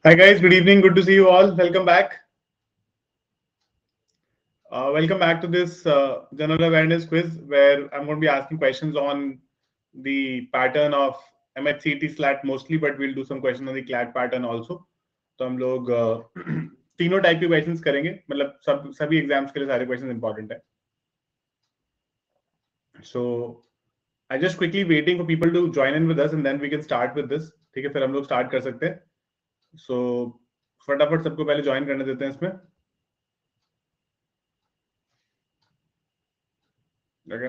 Hi guys, good evening. Good to see you all. Welcome back. Welcome back to this general awareness quiz where I'm going to be asking questions on the pattern of MHCT SLAT mostly, but we'll do some questions on the CLAT pattern also. तो हम लोग तीनों type के questions करेंगे, मतलब सभी exams के लिए सारे क्वेश्चंस इंपॉर्टेंट है. So I just quickly waiting for people to join in with us and then we can start with this. ठीक है, फिर हम लोग स्टार्ट कर सकते हैं. So फटाफट सबको पहले ज्वाइन करने देते हैं इसमें. Okay.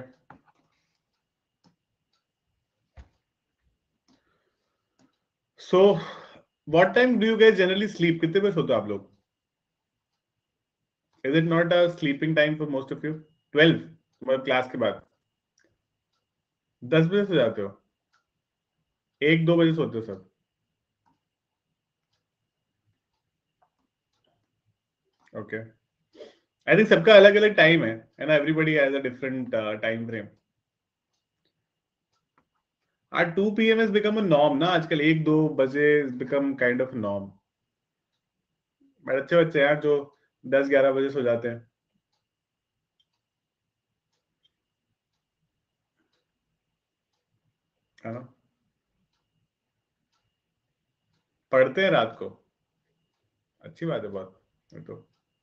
So, what time do you guys generally sleep? कितने बजे सोते हो आप लोग? Is it not a sleeping time for most of you? 12 मतलब क्लास के बाद 10 बजे सो जाते हो? 1-2 बजे सोते हो सब? Okay. I think सबका अलग अलग टाइम है and everybody has a different time frame. 2 PM has become a norm ना आजकल 1-2 बजे become kind of norm. बड़े अच्छे बच्चे हैं जो 10-11 बजे सो जाते हैं. है ना? पढ़ते हैं रात को. अच्छी बात है बहुत. तो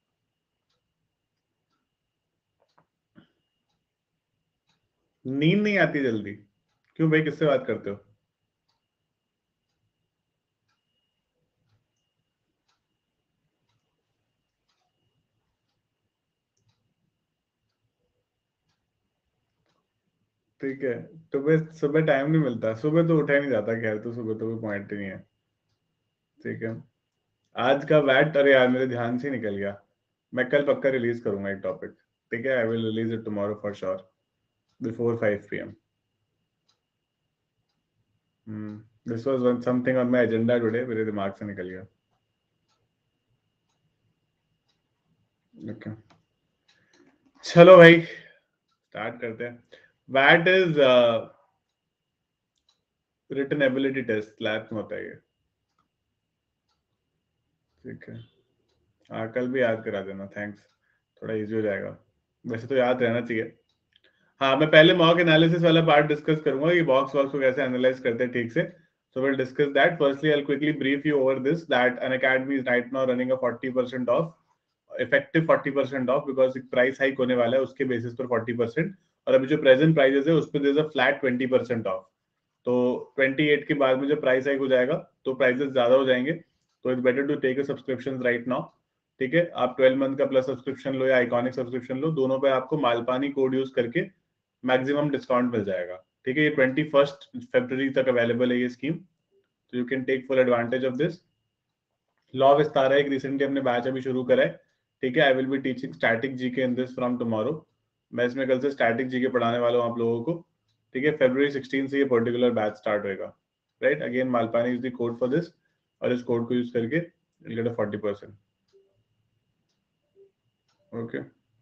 नींद नहीं आती जल्दी. क्यों भाई, किससे बात करते हो? ठीक है, सुबह सुबह टाइम नहीं मिलता. सुबह तो उठा ही नहीं जाता. खैर, तो सुबह तो कोई पॉइंट ही नहीं है. ठीक है, आज का वैट, अरे यार मेरे ध्यान से निकल गया. मैं कल पक्का रिलीज करूंगा एक टॉपिक. ठीक है, I will release it tomorrow for sure before 5 PM. This was something on my agenda today, मेरे दिमाग से निकल गया. ओके, चलो भाई स्टार्ट करते हैं. What is written ability test. Lab में होता है ये. ठीक है, हाँ कल भी याद करा देना. थैंक्स, थोड़ा इजी हो जाएगा. वैसे तो याद रहना चाहिए. हाँ, मैं पहले मॉक एनालिसिस वाला पार्ट डिस्कस करूंगा कि बॉक्स वॉक्स को कैसे एनालाइज करते हैं ठीक से. So we'll discuss that. Firstly, I'll quickly brief you over this that Unacademy is right now running a 40% off, effective 40% off because price hike होने वाला है उसके बेसिस पर 40%. और अभी जो प्रेजेंट प्राइजेस है उस पर there's a flat 20% off. तो 28 के बाद में जब प्राइस हाइक हो जाएगा तो प्राइसेस ज्यादा हो जाएंगे. तो it's better to take a subscription right now. ठीक है, आप 12 मंथ का प्लस सब्सक्रिप्शन लो या आइकॉनिक सब्सक्रिप्शन लो, दोनों पे आपको मालपानी कोड यूज करके मैक्सिमम डिस्काउंट मिल जाएगा. ठीक है, ये 21 फरवरी तक अवेलेबल है ये स्कीम. तो you can take full advantage of this. Law Vistara एक रिसेंटली हमने बैच अभी शुरू करा है. ठीक है, I will be teaching static GK in this from tomorrow. मैं इसमें कल से स्टैटिक जीके पढ़ाने वाला हूँ आप लोगों को. ठीक है, February 16 से ये पर्टिकुलर बैच स्टार्ट होएगा. Right, again Malpani is the code for this और इस कोड को यूज करके you'll get a 40%. ओके,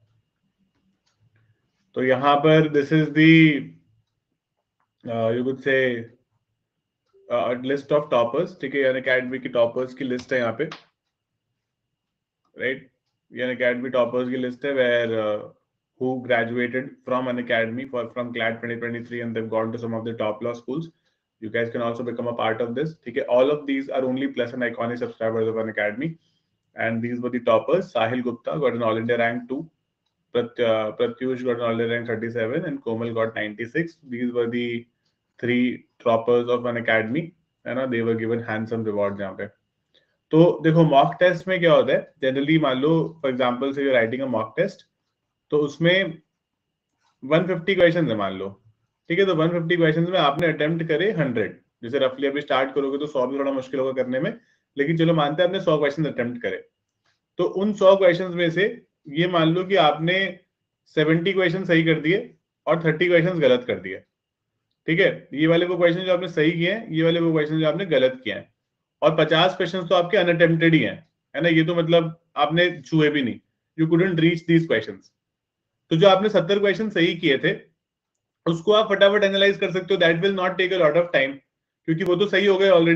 तो यहाँ पर this is the you could say list of toppers. ठीक है, अनअकैडमी की टॉपर्स की लिस्ट है यहाँ पे. राइट, ये अनअकैडमी टॉपर्स की लिस्ट है where who graduated from Unacademy from CLAT 2023 and they've gone to some of the top law schools. You guys can also become a part of this. Okay, all of these are only plus and iconic subscribers of Unacademy, and these were the toppers. Sahil Gupta got an All India rank 2, Pratyush got an All India rank 37, and Komal got 96. These were the 3 toppers of Unacademy, and they were given handsome rewards यहाँ पे. तो देखो mock test में क्या होता है generally, मान लो for example say you writing a mock test, तो उसमें 150 क्वेश्चन है मान लो. ठीक है, तो 150 क्वेश्चन में आपने अटेम्प्ट करे 100. जैसे रफली अभी स्टार्ट करोगे तो 100 भी थोड़ा मुश्किल होगा करने में, लेकिन चलो मानते हैं आपने 100 क्वेश्चन अटेम्प्ट करे. तो उन 100 क्वेश्चन में से ये मान लो कि आपने 70 क्वेश्चन सही कर दिए और 30 क्वेश्चन गलत कर दिए. ठीक है, ये वाले वो क्वेश्चन जो आपने सही किए हैं, ये वाले वो क्वेश्चन जो आपने गलत किए हैं, और 50 क्वेश्चन तो आपके अनअटेम्प्टेड ही हैं. है ना, ये तो मतलब आपने छुए भी नहीं. You couldn't reach these questions. तो जो आपने 70 क्वेश्चन सही किए थे उसको आप फटाफट एनालाइज कर सकते हो. That will not take a lot of time क्योंकि वो तो सही हो गए ऑलरेडी.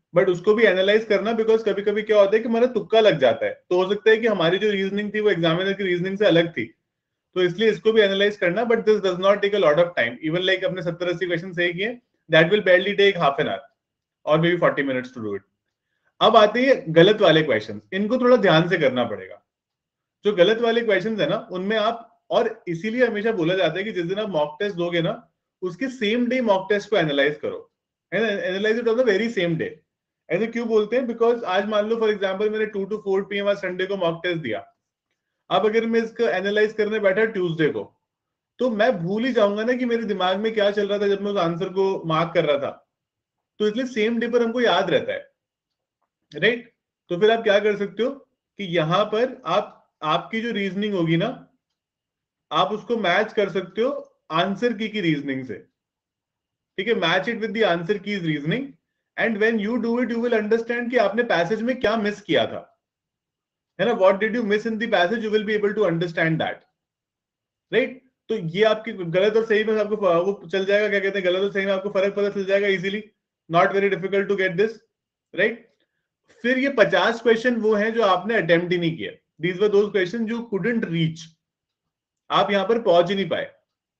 बट उसको भी एनालाइज करना, बिकॉज कभी कभी क्या होता है कि हमारा तुक्का लग जाता है, तो हो सकता है कि हमारी जो रीजनिंग थी वो एग्जामिनर की रीजनिंग से अलग थी, तो इसलिए इसको भी एनालाइज करना. But this does not take a lot of time. Even like अपने 70-80 क्वेश्चन सही किए, that will barely take half an hour और maybe 40 minutes to do it. अब आते हैं गलत वाले क्वेश्चन, इनको थोड़ा ध्यान से करना पड़ेगा. जो गलत वाले क्वेश्चन है ना, उनमें आप, और इसीलिए हमेशा बोला जाता है कि जिस दिन आप मॉक टेस्ट दोगे ना, उसके सेम डे मॉक टेस्ट को एनालाइज करो, है ना, analyse it on the very same day. ऐसे क्यों बोलते हैं? बिकॉज आज मान लो फॉर एग्जाम्पल मैंने 2 to 4 PM आज संडे को मॉक टेस्ट दिया. अब अगर मैं इसको एनालाइज करने बैठा ट्यूसडे को, तो मैं भूल ही जाऊंगा ना कि मेरे दिमाग में क्या चल रहा था जब मैं उस आंसर को मार्क कर रहा था. तो इसलिए सेम डे पर हमको याद रहता है, राइट. तो फिर आप क्या कर सकते हो कि यहां पर आप, आपकी जो रीजनिंग होगी ना, आप उसको मैच कर सकते हो आंसर की रीजनिंग से. ठीक है, match it with the answer key reasoning, and when you do it you will understand कि आपने पैसेज में क्या मिस किया था, है ना. What did you miss in the passage, you will be able to understand that, right. तो ये आपकी गलत और सही में आपको वो चल जाएगा, क्या कहते हैं, गलत और सही में आपको फर्क पता चल जाएगा easily. Not very difficult to get this, right. फिर ये 50 क्वेश्चन वो हैं जो आपने अटेम्प्ट ही नहीं किया. दीज वर दोज क्वेश्चन जो कुडंट रीच, आप यहां पर पहुंच ही नहीं पाए,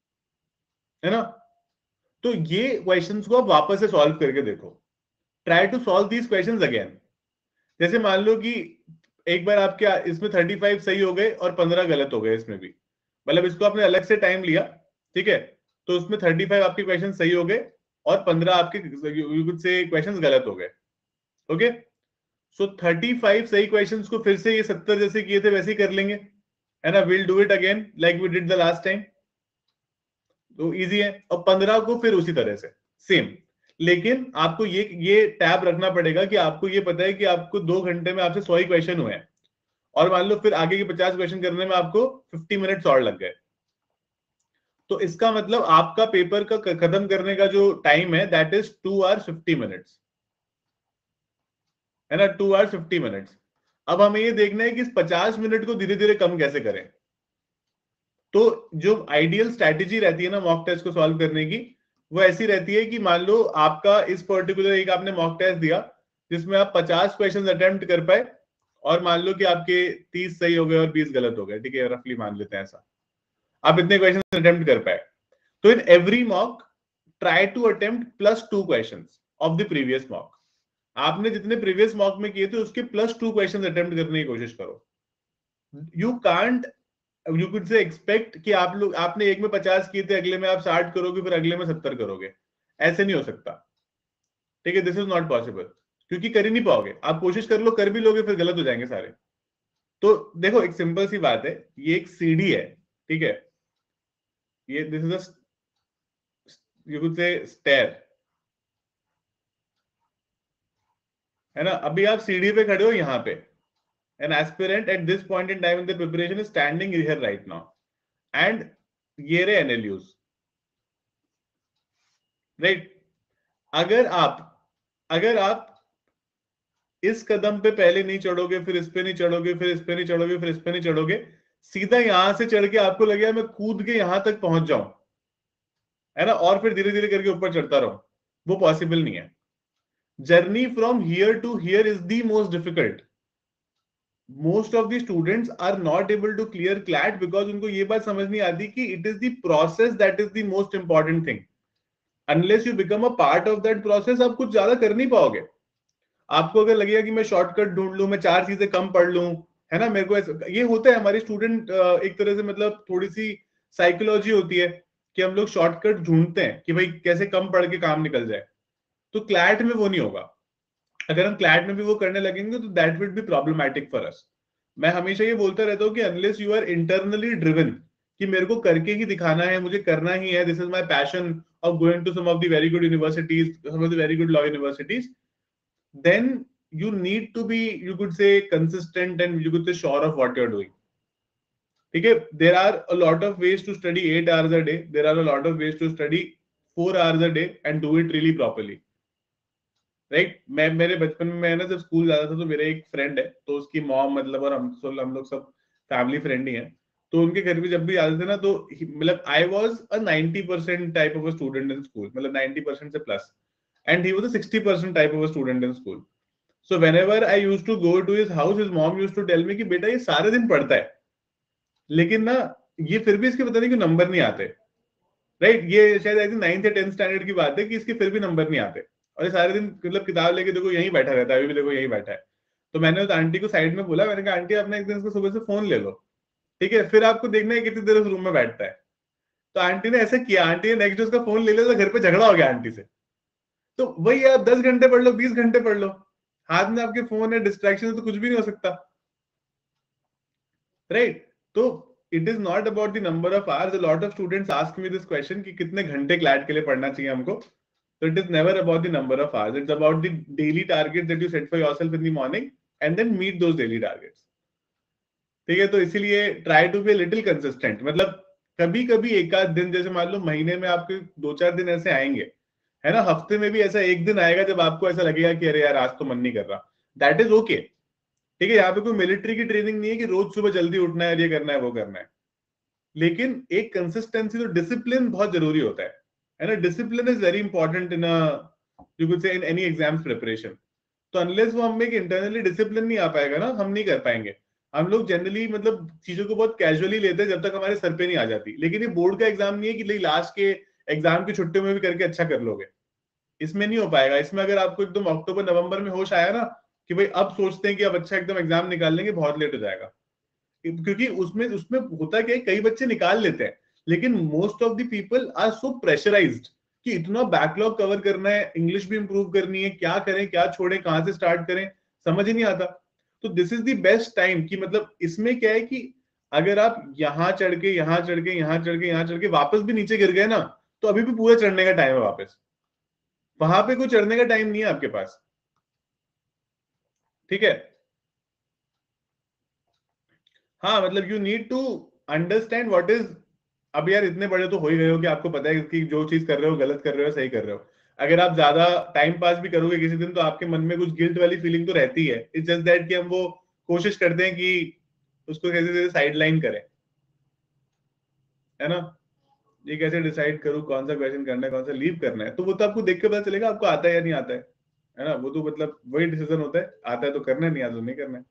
है ना. तो ये क्वेश्चंस को आप वापस से सॉल्व करके देखो. Try to solve these questions again. जैसे मान लो कि एक बार आपके इसमें 35 सही हो गए और 15 गलत हो गए इसमें भी, मतलब इसको आपने अलग से टाइम लिया, ठीक है. तो उसमें 35 आपके क्वेश्चन सही हो गए और 15 आपके से क्वेश्चन गलत हो गए. ओके, सो 35 सही क्वेश्चंस को फिर से ये 70 जैसे किए थे वैसे ही कर लेंगे, है ना. Will do it again like we did the last time. तो इजी है. और 15 को फिर उसी तरह से सेम. लेकिन आपको ये टैब रखना पड़ेगा कि आपको ये पता है कि आपको 2 घंटे में आपसे 100 ही क्वेश्चन हुए हैं, और मान लो फिर आगे के 50 क्वेश्चन करने में आपको 50 मिनट्स और लग गए. तो इसका मतलब आपका पेपर का खत्म करने का जो टाइम है दैट इज 2 hours 50 minutes, है ना. 2 hours 50 minutes. अब हमें ये देखना है कि इस 50 मिनट को धीरे धीरे कम कैसे करें. तो जो आइडियल स्ट्रैटेजी रहती है ना मॉक टेस्ट को सॉल्व करने की, वो ऐसी रहती है कि मान लो आपका इस पर्टिकुलर एक आपने मॉक टेस्ट दिया जिसमें आप 50 क्वेश्चन अटेम्प्ट कर पाए, और मान लो कि आपके 30 सही हो गए और 20 गलत हो गए, ठीक है, रफली मान लेते हैं ऐसा. आप इतने क्वेश्चन अटेम्प्ट कर पाए. तो in every mock try to attempt +2 questions of the previous mock. आपने जितने प्रीवियस मॉक में किए थे उसके +2 क्वेश्चन अटेम्प्ट करने की कोशिश करो. You can't, you could say expect कि आप लोग, आपने एक में 50 किए थे, अगले में आप 60 करोगे, फिर अगले में 70 करोगे. ऐसे नहीं हो सकता, ठीक है. दिस इज नॉट पॉसिबल, क्योंकि कर ही नहीं पाओगे. आप कोशिश कर लो, कर भी लोगे, फिर गलत हो जाएंगे सारे. तो देखो एक सिंपल सी बात है, ये एक सीढ़ी है, ठीक है. ये this is you could say stair, है ना. अभी आप सीढ़ी पे खड़े हो यहाँ पे. An aspirant at this point in time in the preparation is standing here right now, and ये रहे NLUs, right. अगर आप इस कदम पे पहले नहीं चढ़ोगे, फिर इस पे नहीं चढ़ोगे, फिर इस पे नहीं चढ़ोगे, फिर इस पे नहीं चढ़ोगे, सीधा यहां से चढ़ के आपको लगेगा मैं कूद के यहां तक पहुंच जाऊं, है ना, और फिर धीरे धीरे करके ऊपर चढ़ता रहूं, वो पॉसिबल नहीं है. Journey from here to here is the most difficult. Most of the students are not able to clear CLAT because उनको ये बात समझ नहीं आती कि it is the process that is the most important thing. Unless you become a part of that process, आप कुछ ज्यादा कर नहीं पाओगे. आपको अगर लगेगा कि मैं शॉर्टकट ढूंढ लूं, मैं 4 चीजें कम पढ़ लूं, है ना, मेरे को ये होता है हमारे स्टूडेंट, एक तरह से मतलब थोड़ी सी साइकोलॉजी होती है कि हम लोग शॉर्टकट ढूंढते हैं कि भाई कैसे कम पढ़ के काम निकल जाए. तो क्लैट में वो नहीं होगा. अगर हम क्लैट में भी वो करने लगेंगे तो that will be problematic for us. मैं हमेशा ये बोलता रहता हूँ कि unless you are internally driven, कि मेरे को करके ही दिखाना है, मुझे करना ही है, this is my passion of going to some of the very good universities, some of the very good law universities, then you need to be, you could say, consistent, and you could say sure of what you're doing. ठीक है. There are a lot of ways to study 8 hours a day. There are a lot of ways to study 4 hours a day and do it really properly. Right. मैं मेरे बचपन में, मैं ना जब school जाता था तो मेरे एक फ्रेंड है, तो उसकी मॉम मतलब, और हम लोग सब फैमिली फ्रेंड ही हैं. तो उनके घर भी जब भी आते थे ना, तो मतलब I was a 90% type of a student in school, मतलब 90% से plus. and he was a 60% type of a student in school. So whenever I used to go to his house, his mom used to tell me कि बेटा ये सारे दिन पढ़ता है, लेकिन ना ये फिर भी इसके पता नहीं क्यों नंबर नहीं आते, राइट? ये शायद आई थिंक 9th या 10th स्टैंडर्ड की बात है कि इसके फिर भी नंबर नहीं आते, और ये सारे दिन मतलब किताब लेके देखो यहीं बैठा रहता है, अभी भी देखो यहीं बैठा है। तो मैंने उस आंटी को साइड में बोला, मैंने कहा आंटी अपना एक दिन इसको सुबह से फोन ले लो, ठीक है, फिर आपको देखना है कितनी देर उस रूम में बैठता है। तो आंटी ने ऐसा किया, आंटी ने नेक्स्ट डे उसका फोन ले लिया, तो घर पे झगड़ा हो गया आंटी से। तो वही आप 10 घंटे पढ़ लो, 20 घंटे पढ़ लो, हाथ में आपके फोन है, डिस्ट्रैक्शन तो कुछ भी नहीं हो सकता, राइट? तो it is not about the number of hours. A lot of students ask me this question कि कितने घंटे क्लैट के लिए पढ़ना चाहिए हमको। तो it is never about the number of hours, it's about the daily target that you set for yourself in the morning and then meet those daily targets, ठीक है? तो इसीलिए try to be little consistent, मतलब कभी कभी एक आध दिन, जैसे मान लो महीने में आपके 2-4 दिन ऐसे आएंगे, है ना, हफ्ते में भी ऐसा एक दिन आएगा जब आपको ऐसा लगेगा कि अरे यार आज तो मन नहीं कर रहा, दैट इज ओके, ठीक है? यहाँ पे कोई मिलिट्री की ट्रेनिंग नहीं है कि रोज सुबह जल्दी उठना है, ये करना है, वो करना है, लेकिन एक कंसिस्टेंसी, तो डिसिप्लिन बहुत जरूरी होता है ना? Discipline is very important in you could say in any exams preparation. तो अनलेस वो हमें इंटरनली डिसिप्लिन नहीं आ पाएगा ना, हम नहीं कर पाएंगे। हम लोग जनरली मतलब चीजों को बहुत कैजुअली लेते हैं जब तक हमारे सर पे नहीं आ जाती, लेकिन ये बोर्ड का एग्जाम नहीं है कि लास्ट के एग्जाम की छुट्टियों में भी करके अच्छा कर लोगे, इसमें नहीं हो पाएगा। इसमें अगर आपको एकदम अक्टूबर नवंबर में होश आया ना कि भाई अब सोचते हैं कि अब अच्छा एकदम एग्जाम निकाल लेंगे, बहुत लेट हो जाएगा, क्योंकि उसमें उसमें होता क्या है, कई बच्चे निकाल लेते हैं, लेकिन most of the people are so pressurised कि इतना बैकलॉग कवर करना है, इंग्लिश भी इंप्रूव करनी है, क्या करें क्या छोड़ें, कहां से स्टार्ट करें, समझ ही नहीं आता। तो this is the best time कि मतलब इसमें क्या है कि अगर आप यहाँ चढ़ के यहाँ चढ़ के यहाँ चढ़ के यहाँ चढ़ के वापस भी नीचे गिर गए ना, तो अभी भी पूरा चढ़ने का टाइम है वापस, वहां पे कोई चढ़ने का टाइम नहीं है आपके पास, ठीक है? हाँ, मतलब you need to understand what is, अब यार इतने बड़े तो हो ही गए हो कि आपको पता है कि जो चीज कर रहे हो गलत कर रहे हो, सही कर रहे हो। अगर आप ज्यादा टाइम पास भी करोगे किसी दिन, तो आपके मन में कुछ गिल्ट वाली फीलिंग तो रहती है। इट्स जस्ट दैट कि हम वो कोशिश करते हैं कि उसको कैसे कैसे साइड लाइन करें, है ना? ये कैसे डिसाइड करूं कौन सा क्वेश्चन करना है, कौन सा लीव करना है, तो वो तो आपको देख के पता चलेगा आपको आता है या नहीं आता है ना? वो तो मतलब वही डिसीजन होता है, आता है तो करना है, नहीं आता तो नहीं करना है,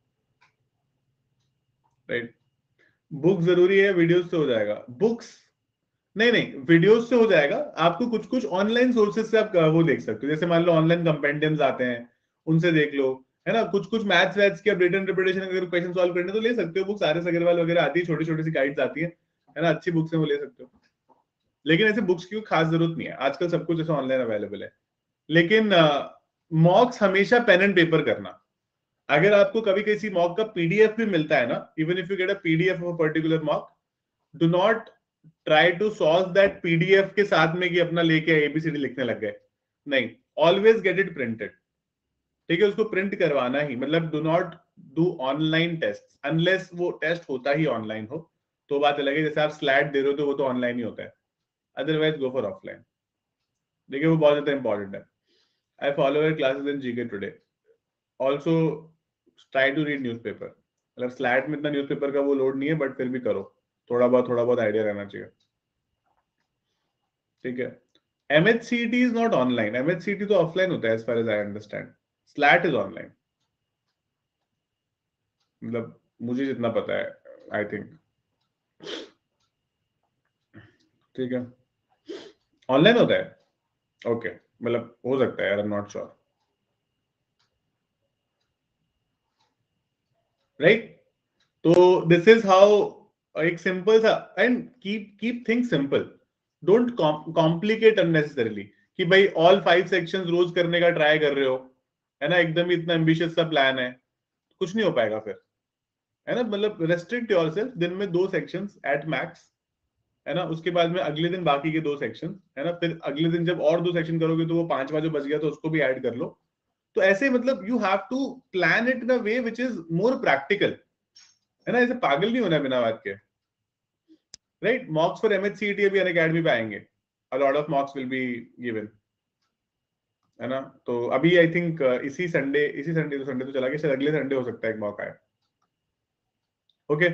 राइट? बुक जरूरी है, वीडियोस से हो जाएगा? बुक्स नहीं नहीं, वीडियोस से हो जाएगा। आपको कुछ कुछ ऑनलाइन सोर्सेज से आप वो देख सकते हो, जैसे मान लो ऑनलाइन कंपेंडियम्स आते हैं, उनसे देख लो, है ना? कुछ कुछ मैथ्स वैथ्स की रिटन इंटरप्रिटेशन अगर क्वेश्चन सॉल्व करने तो ले सकते हो, बुक्स आर एस अग्रवाल वगैरह आती है, छोटी छोटी सी गाइड्स आती है ना? अच्छी बुक्स है, वो ले सकते हो। लेकिन ऐसे बुक्स की खास जरूरत नहीं है, आजकल सब कुछ ऐसा ऑनलाइन अवेलेबल है। लेकिन मॉक्स हमेशा पेन एंड पेपर करना। अगर आपको कभी किसी मॉक का पीडीएफ भी मिलता है ना, even if you get a PDF of a particular mock, do not try to solve that PDF के साथ में कि अपना लेके एबीसीडी लिखने लग गए, नहीं, ऑलवेज गेट इट प्रिंटेड, ठीक है? उसको प्रिंट करवाना ही, मतलब do not do online test unless वो टेस्ट होता ही ऑनलाइन हो, तो बात अलग है। जैसे आप स्लैट दे रहे हो तो वो तो ऑनलाइन ही होता है, अदरवाइज गो फॉर ऑफलाइन। देखिए वो बहुत ज्यादा इंपॉर्टेंट है। I follow your classes in GK today, also try to read newspaper. मतलब स्लैट में इतना न्यूज़पेपर का वो लोड नहीं है, बट फिर भी करो, थोड़ा बहुत आइडिया रहना चाहिए, ठीक है? MHCT is not online, MHCT तो ऑफलाइन होता है as far as I understand, SLAT is online, मतलब मुझे जितना पता है, आई थिंक, ठीक है? ऑनलाइन होता है, ओके, मतलब हो सकता है यार, I am not sure, right? तो दिस इज हाउ, एक सिंपल सा, and keep keep things simple, don't complicate unnecessarily कि भाई ऑल 5 सेक्शंस रोज करने का ट्राई कर रहे हो, है ना? एकदम इतना एम्बिशियस सा प्लान है, कुछ नहीं हो पाएगा फिर, है ना? मतलब रेस्ट्रिक्ट योरसेल्फ, दिन में 2 सेक्शंस एट मैक्स, है ना? उसके बाद में अगले दिन बाकी के 2 सेक्शन, है ना? फिर अगले दिन जब और 2 सेक्शन करोगे तो वो 5वां जो बच गया तो उसको भी ऐड कर लो। तो ऐसे मतलब you have to plan it in a way which is more practical, है ना? ऐसे पागल नहीं होना बिना बात के, राइट? मॉक्स फॉर एमएचसीटी अभी अनअकैडमी पे आएंगे, a lot of mocks will be given, है ना? तो अभी आई थिंक इसी संडे तो चला गया, शायद अगले संडे हो सकता है एक मॉक आए, ओके?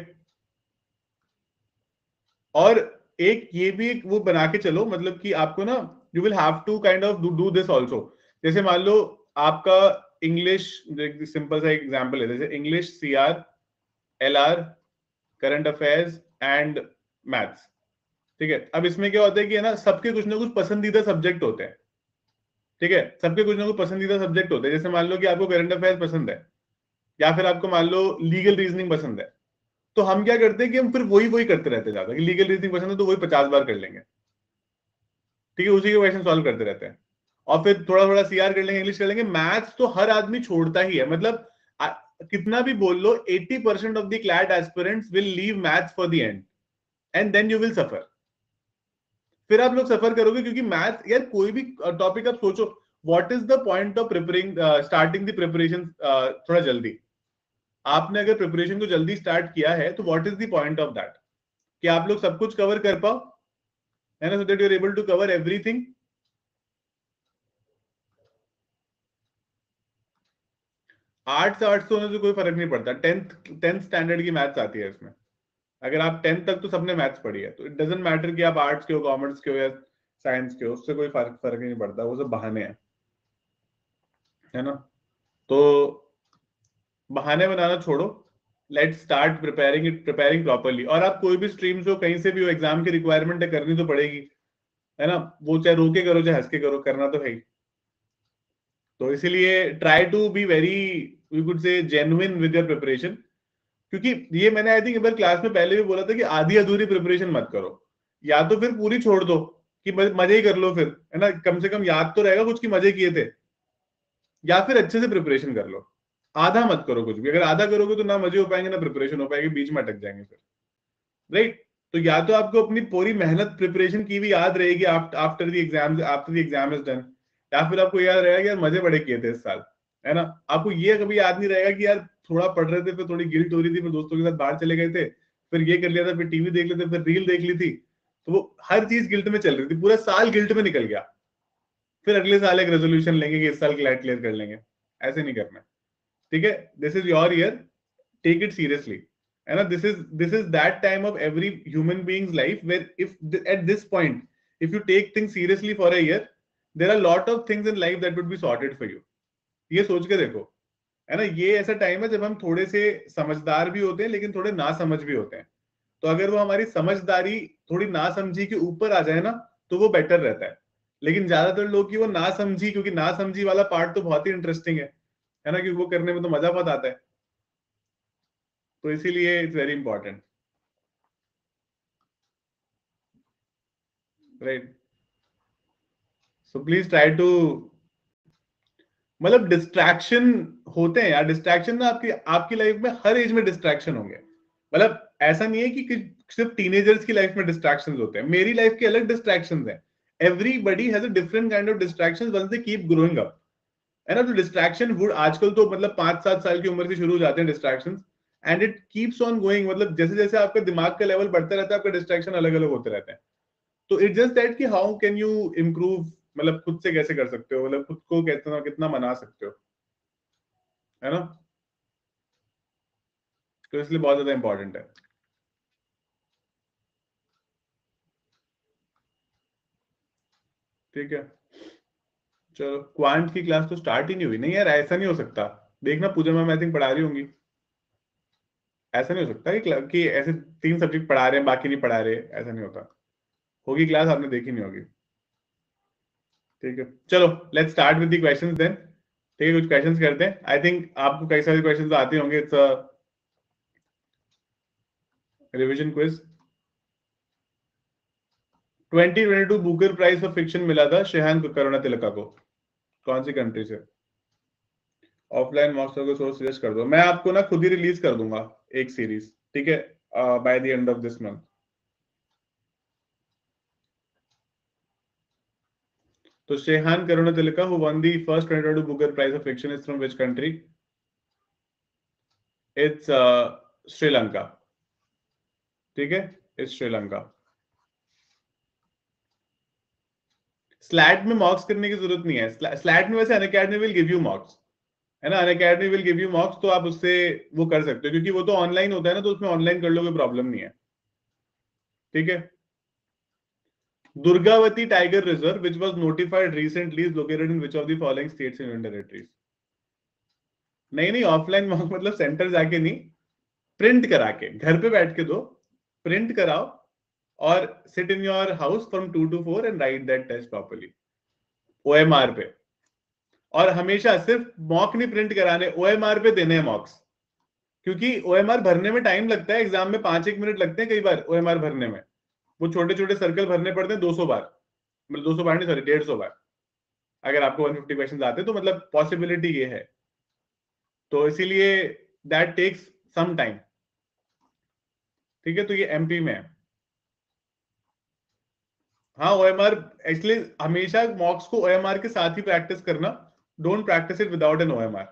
और एक ये भी एक वो बना के चलो, मतलब कि आपको ना, you will have to kind of do this also, जैसे मान लो आपका इंग्लिश, सिंपल सा एग्जांपल है, जैसे English, CR, LR, current affairs and maths, ठीक है। अब इसमें क्या होता है कि है ना, सबके कुछ ना कुछ पसंदीदा सब्जेक्ट होते हैं, ठीक है, सबके कुछ ना कुछ पसंदीदा सब्जेक्ट होते हैं। जैसे मान लो कि आपको करंट अफेयर्स पसंद है, या फिर आपको मान लो लीगल रीजनिंग पसंद है, तो हम क्या करते हैं कि हम फिर वही वही करते रहते हैं ज्यादा, कि लीगल रीजनिंग पसंद है तो वही 50 बार कर लेंगे, ठीक है, उसी के क्वेश्चन सॉल्व करते रहते हैं। और फिर थोड़ा थोड़ा सीआर कर लेंगे, इंग्लिश कर लेंगे। मैथ्स तो हर आदमी छोड़ता ही है, मतलब कितना भी बोल लो, 80% of the CLAT aspirants will leave maths for the end then you will suffer. फिर आप लोग सफर करोगे, क्योंकि मैथ्स, यार कोई भी टॉपिक आप सोचो, what is the point of preparing, starting the preparation थोड़ा जल्दी। आपने अगर प्रिपरेशन को जल्दी स्टार्ट किया है तो what is the point of that, कि आप लोग सब कुछ कवर कर पाओ, है ना, so that you are able to cover everything. 8 से 8 होने से कोई फर्क नहीं पड़ता, टेंथ स्टैंडर्ड की मैथ्स आती है इसमें। अगर आप 10th तक तो सबने मैथ्स पढ़ी है, तो इट डजेंट मैटर कि आप आर्ट्स के हो, कॉमर्स के हो या साइंस के हो, उससे कोई फर्क ही नहीं पड़ता, वो सब बहाने हैं, है ना। तो बहाने बनाना छोड़ो, लेट्स स्टार्ट प्रिपेयरिंग प्रॉपरली। और आप कोई भी स्ट्रीम से हो, कहीं से भी हो, एग्जाम की रिक्वायरमेंट है, करनी तो पड़ेगी, है ना, वो चाहे रो के करो चाहे हंस के करो, करना तो है ही। तो इसीलिए try to be very, you could say, genuine with your preparation. क्योंकि ये मैंने आई थिंक एक बार क्लास में पहले भी बोला था कि आधी अधूरी प्रिपरेशन मत करो, या तो फिर पूरी छोड़ दो कि मजे ही कर लो फिर, है ना, कम से कम याद तो रहेगा कुछ की मजे किए थे, या फिर अच्छे से प्रिपरेशन कर लो। आधा मत करो कुछ भी, अगर आधा करोगे तो ना मजे हो पाएंगे ना प्रिपरेशन हो पाएगी, बीच में अटक जाएंगे फिर, राइट। तो या तो आपको अपनी पूरी मेहनत प्रिपरेशन की भी याद रहेगी after the exam is done, या फिर आपको याद रहेगा कि यार मजे बड़े किए थे इस साल, है ना। आपको ये कभी याद नहीं रहेगा कि यार थोड़ा पढ़ रहे थे, फिर थोड़ी गिल्ट हो रही थी, फिर दोस्तों के साथ बाहर चले गए थे, फिर ये कर लिया था, फिर टीवी देख लेते, फिर रील देख ली थी, तो वो हर चीज गिल्ट में चल रही थी, पूरा साल गिल्ट में निकल गया। फिर अगले साल एक रेजोल्यूशन लेंगे कि इस साल क्लैट क्लियर कर लेंगे, ऐसे नहीं करना, ठीक है। This is your year, take it seriously, and this is that time of every human being's life where if at this point if you take things seriously for a year, there are a lot of things in life that would be sorted for you। ये सोच के देखो, है ना, ये ऐसा time है जब हम थोड़े से समझदार भी होते हैं लेकिन थोड़े ना समझ भी होते हैं। तो अगर वो हमारी समझदारी थोड़ी ना समझी के ऊपर आ जाए ना, तो वो बेटर रहता है। लेकिन ज्यादातर लोग की वो ना समझी, क्योंकि ना समझी वाला पार्ट तो बहुत ही इंटरेस्टिंग है ना, क्योंकि वो करने में तो मजा बहुत आता है, तो इसीलिए it's very important, right. So please try to, मतलब डिस्ट्रैक्शन होते हैं यार, डिस्ट्रैक्शन ना आपकी आपकी लाइफ में हर एज में डिस्ट्रैक्शन होंगे। मतलब ऐसा नहीं है कि सिर्फ टीनेजर्स की लाइफ में डिस्ट्रैक्शंस होते हैं, मेरी लाइफ के अलग डिस्ट्रैक्शंस हैं। Everybody has a different kind of distractions once they keep growing up, है ना। तो डिस्ट्रैक्शन वुड आजकल तो मतलब 5-7 साल की उम्र से शुरू हो जाते हैं distractions, and it keeps on going, मतलब जैसे जैसे आपका दिमाग का लेवल बढ़ता रहता है, आपका डिस्ट्रैक्शन अलग अलग होते रहते हैं। तो इट जस्ट दैट कि हाउ कैन यू इम्प्रूव, मतलब खुद से कैसे कर सकते हो, मतलब खुद को कितना कितना मना सकते हो, है ना। तो इसलिए बहुत ज्यादा इंपॉर्टेंट है, ठीक है। चलो, क्वांट की क्लास तो स्टार्ट ही नहीं हुई, नहीं यार ऐसा नहीं हो सकता। देखना पूजा मैम आई थिंक पढ़ा रही होंगी, ऐसा नहीं हो सकता कि ऐसे 3 सब्जेक्ट पढ़ा रहे हैं बाकी नहीं पढ़ा रहे, ऐसा नहीं होता। होगी क्लास, आपने देखी नहीं होगी, ठीक है। चलो let's start with the questions then, ठीक है, कुछ क्वेश्चंस करते हैं। आई थिंक आपको कई सारे क्वेश्चंस तो आते होंगे, it's a revision quiz. 2022 Booker Prize for fiction मिला था शेहान करुणातिलका को, कौन सी कंट्री से। ऑफलाइन मॉक्स को सोर्स सजेस्ट कर दो, मैं आपको ना खुद ही रिलीज कर दूंगा एक सीरीज, ठीक है, by the end of this month. तो Shehan Karunatilaka who won the first 2022 Booker Prize of fiction is from which country. It's Sri Lanka, ठीक है, इट्स श्रीलंका। स्लैट में मॉक्स करने की जरूरत नहीं है, स्लैट में वैसे Unacademy will give you mocks, है ना, Unacademy will give you mocks, तो आप उससे वो कर सकते हो, क्योंकि वो तो ऑनलाइन होता है ना, तो उसमें ऑनलाइन कर लो, कोई प्रॉब्लम नहीं है, ठीक है। Durgavati Tiger Reserve, which was notified recently, is located in which of the following states and union territories? नहीं ऑफलाइन मतलब सेंटर जाके नहीं, प्रिंट करा के घर पे बैठ के दो, प्रिंट कराओ और sit in your house from 2 to 4 and write that test properly OMR पे। और हमेशा सिर्फ मॉक नहीं प्रिंट कराने, ओएमआर पे देने हैं मॉक्स, क्योंकि ओएमआर भरने में टाइम लगता है, एग्जाम में 5-1 मिनट लगते हैं कई बार ओएमआर भरने में। वो छोटे छोटे सर्कल भरने पड़ते हैं 200 बार, मतलब 200 बार नहीं सॉरी 150 बार, अगर आपको 150 क्वेश्चन आते हैं तो मतलब पॉसिबिलिटी ये है, तो इसीलिए दैट टेक्स सम टाइम। ठीक है, तो ये एमपी में है। हाँ ओएमआर एक्चुअली हमेशा मॉक्स को ओएमआर के साथ ही प्रैक्टिस करना, don't practise it without an OMR.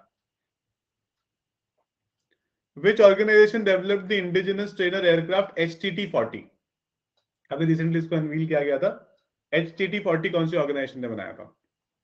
Which organization developed the indigenous trainer aircraft HTT-40? अभी रिसेंटली इसको अनवील किया गया था। HTT-40 कौन सी ऑर्गेनाइजेशन ने बनाया था?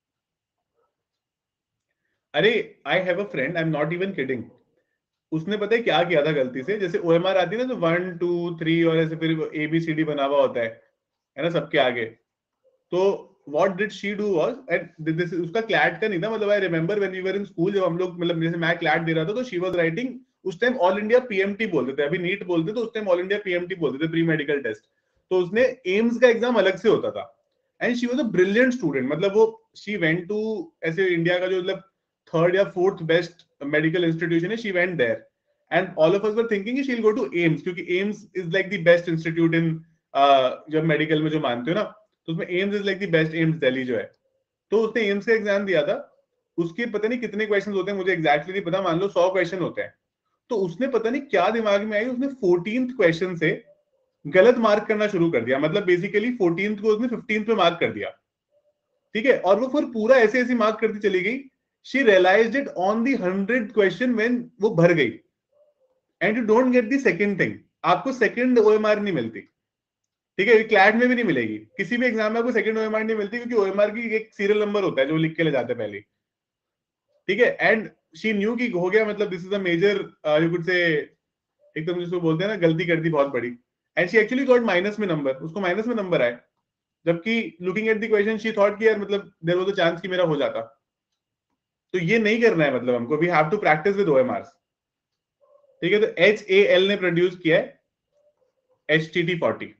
अरे I have a friend, I am not even kidding, उसने पता है क्या किया था गलती से, जैसे ओएमआर आती है ना तो 1 2 3 और ऐसे फिर ABCD बना हुआ होता है ना सबके आगे। तो what did she do was, and this उसका क्लैट का नहीं था, मतलब I remember when we were in school, जब हम लोग मतलब जैसे मैं क्लैट दे रहा था तो शी वाज राइटिंग, उस टाइम ऑल इंडिया पीएमटी बोलते थे, अभी नीट बोलते तो उस टाइम ऑल इंडिया पीएमटी बोलते थे, प्री मेडिकल टेस्ट। तो उसने एम्स का एग्जाम अलग से होता था, and she was a brilliant student, मतलब वो शी वेंट टू ऐसे इंडिया का जो मतलब 3rd या 4th बेस्ट मेडिकल इंस्टीट्यूशन है, she went there, and all of us were thinking she will go to AIIMS, क्योंकि AIIMS is like the best institute in जब मेडिकल में जो मानते हो ना, तो उसमें AIIMS is like the best, AIIMS Delhi जो है। तो उसने एम्स का एग्जाम दिया था, उसके पता नहीं कितने क्वेश्चन होते हैं मुझे एग्जैक्टली नहीं पता, मान लो 100 क्वेश्चन होते हैं, तो उसने पता नहीं क्या दिमाग में आई, उसने 14th क्वेश्चन से गलत मार्क करना शुरू कर दिया, मतलब बेसिकली 14th को उसने 15th पे मार्क कर दिया। ठीक है, और वो फिर पूरा ऐसे ऐसे मार्क करती चली गई, she realised it on the 100th question when वो भर गई। And you don't get the second thing, आपको सेकंड ओएमआर नहीं मिलती। ठीक है, क्लैट में भी नहीं मिलेगी, किसी भी एग्जाम में आपको सेकंड ओएमआर नहीं मिलती, क्योंकि ओएमआर की एक सीरियल नंबर होता है जो लिख के ले जाते हैं पहले। ठीक है, एंड शी न्यू की हो गया, मतलब this is a major you could say, एकदम जिसको बोलते हैं ना गलती कर दी बहुत बड़ी, and she actually got minus में नंबर, उसको माइनस में नंबर आए, जबकि looking at the question she thought कि यार मतलब देयर वाज अ चांस कि मेरा हो जाता। तो ये नहीं करना है, मतलब हमको we have to practise with OMRs. ठीक है, तो HAL ने प्रोड्यूस किया है HTT-40।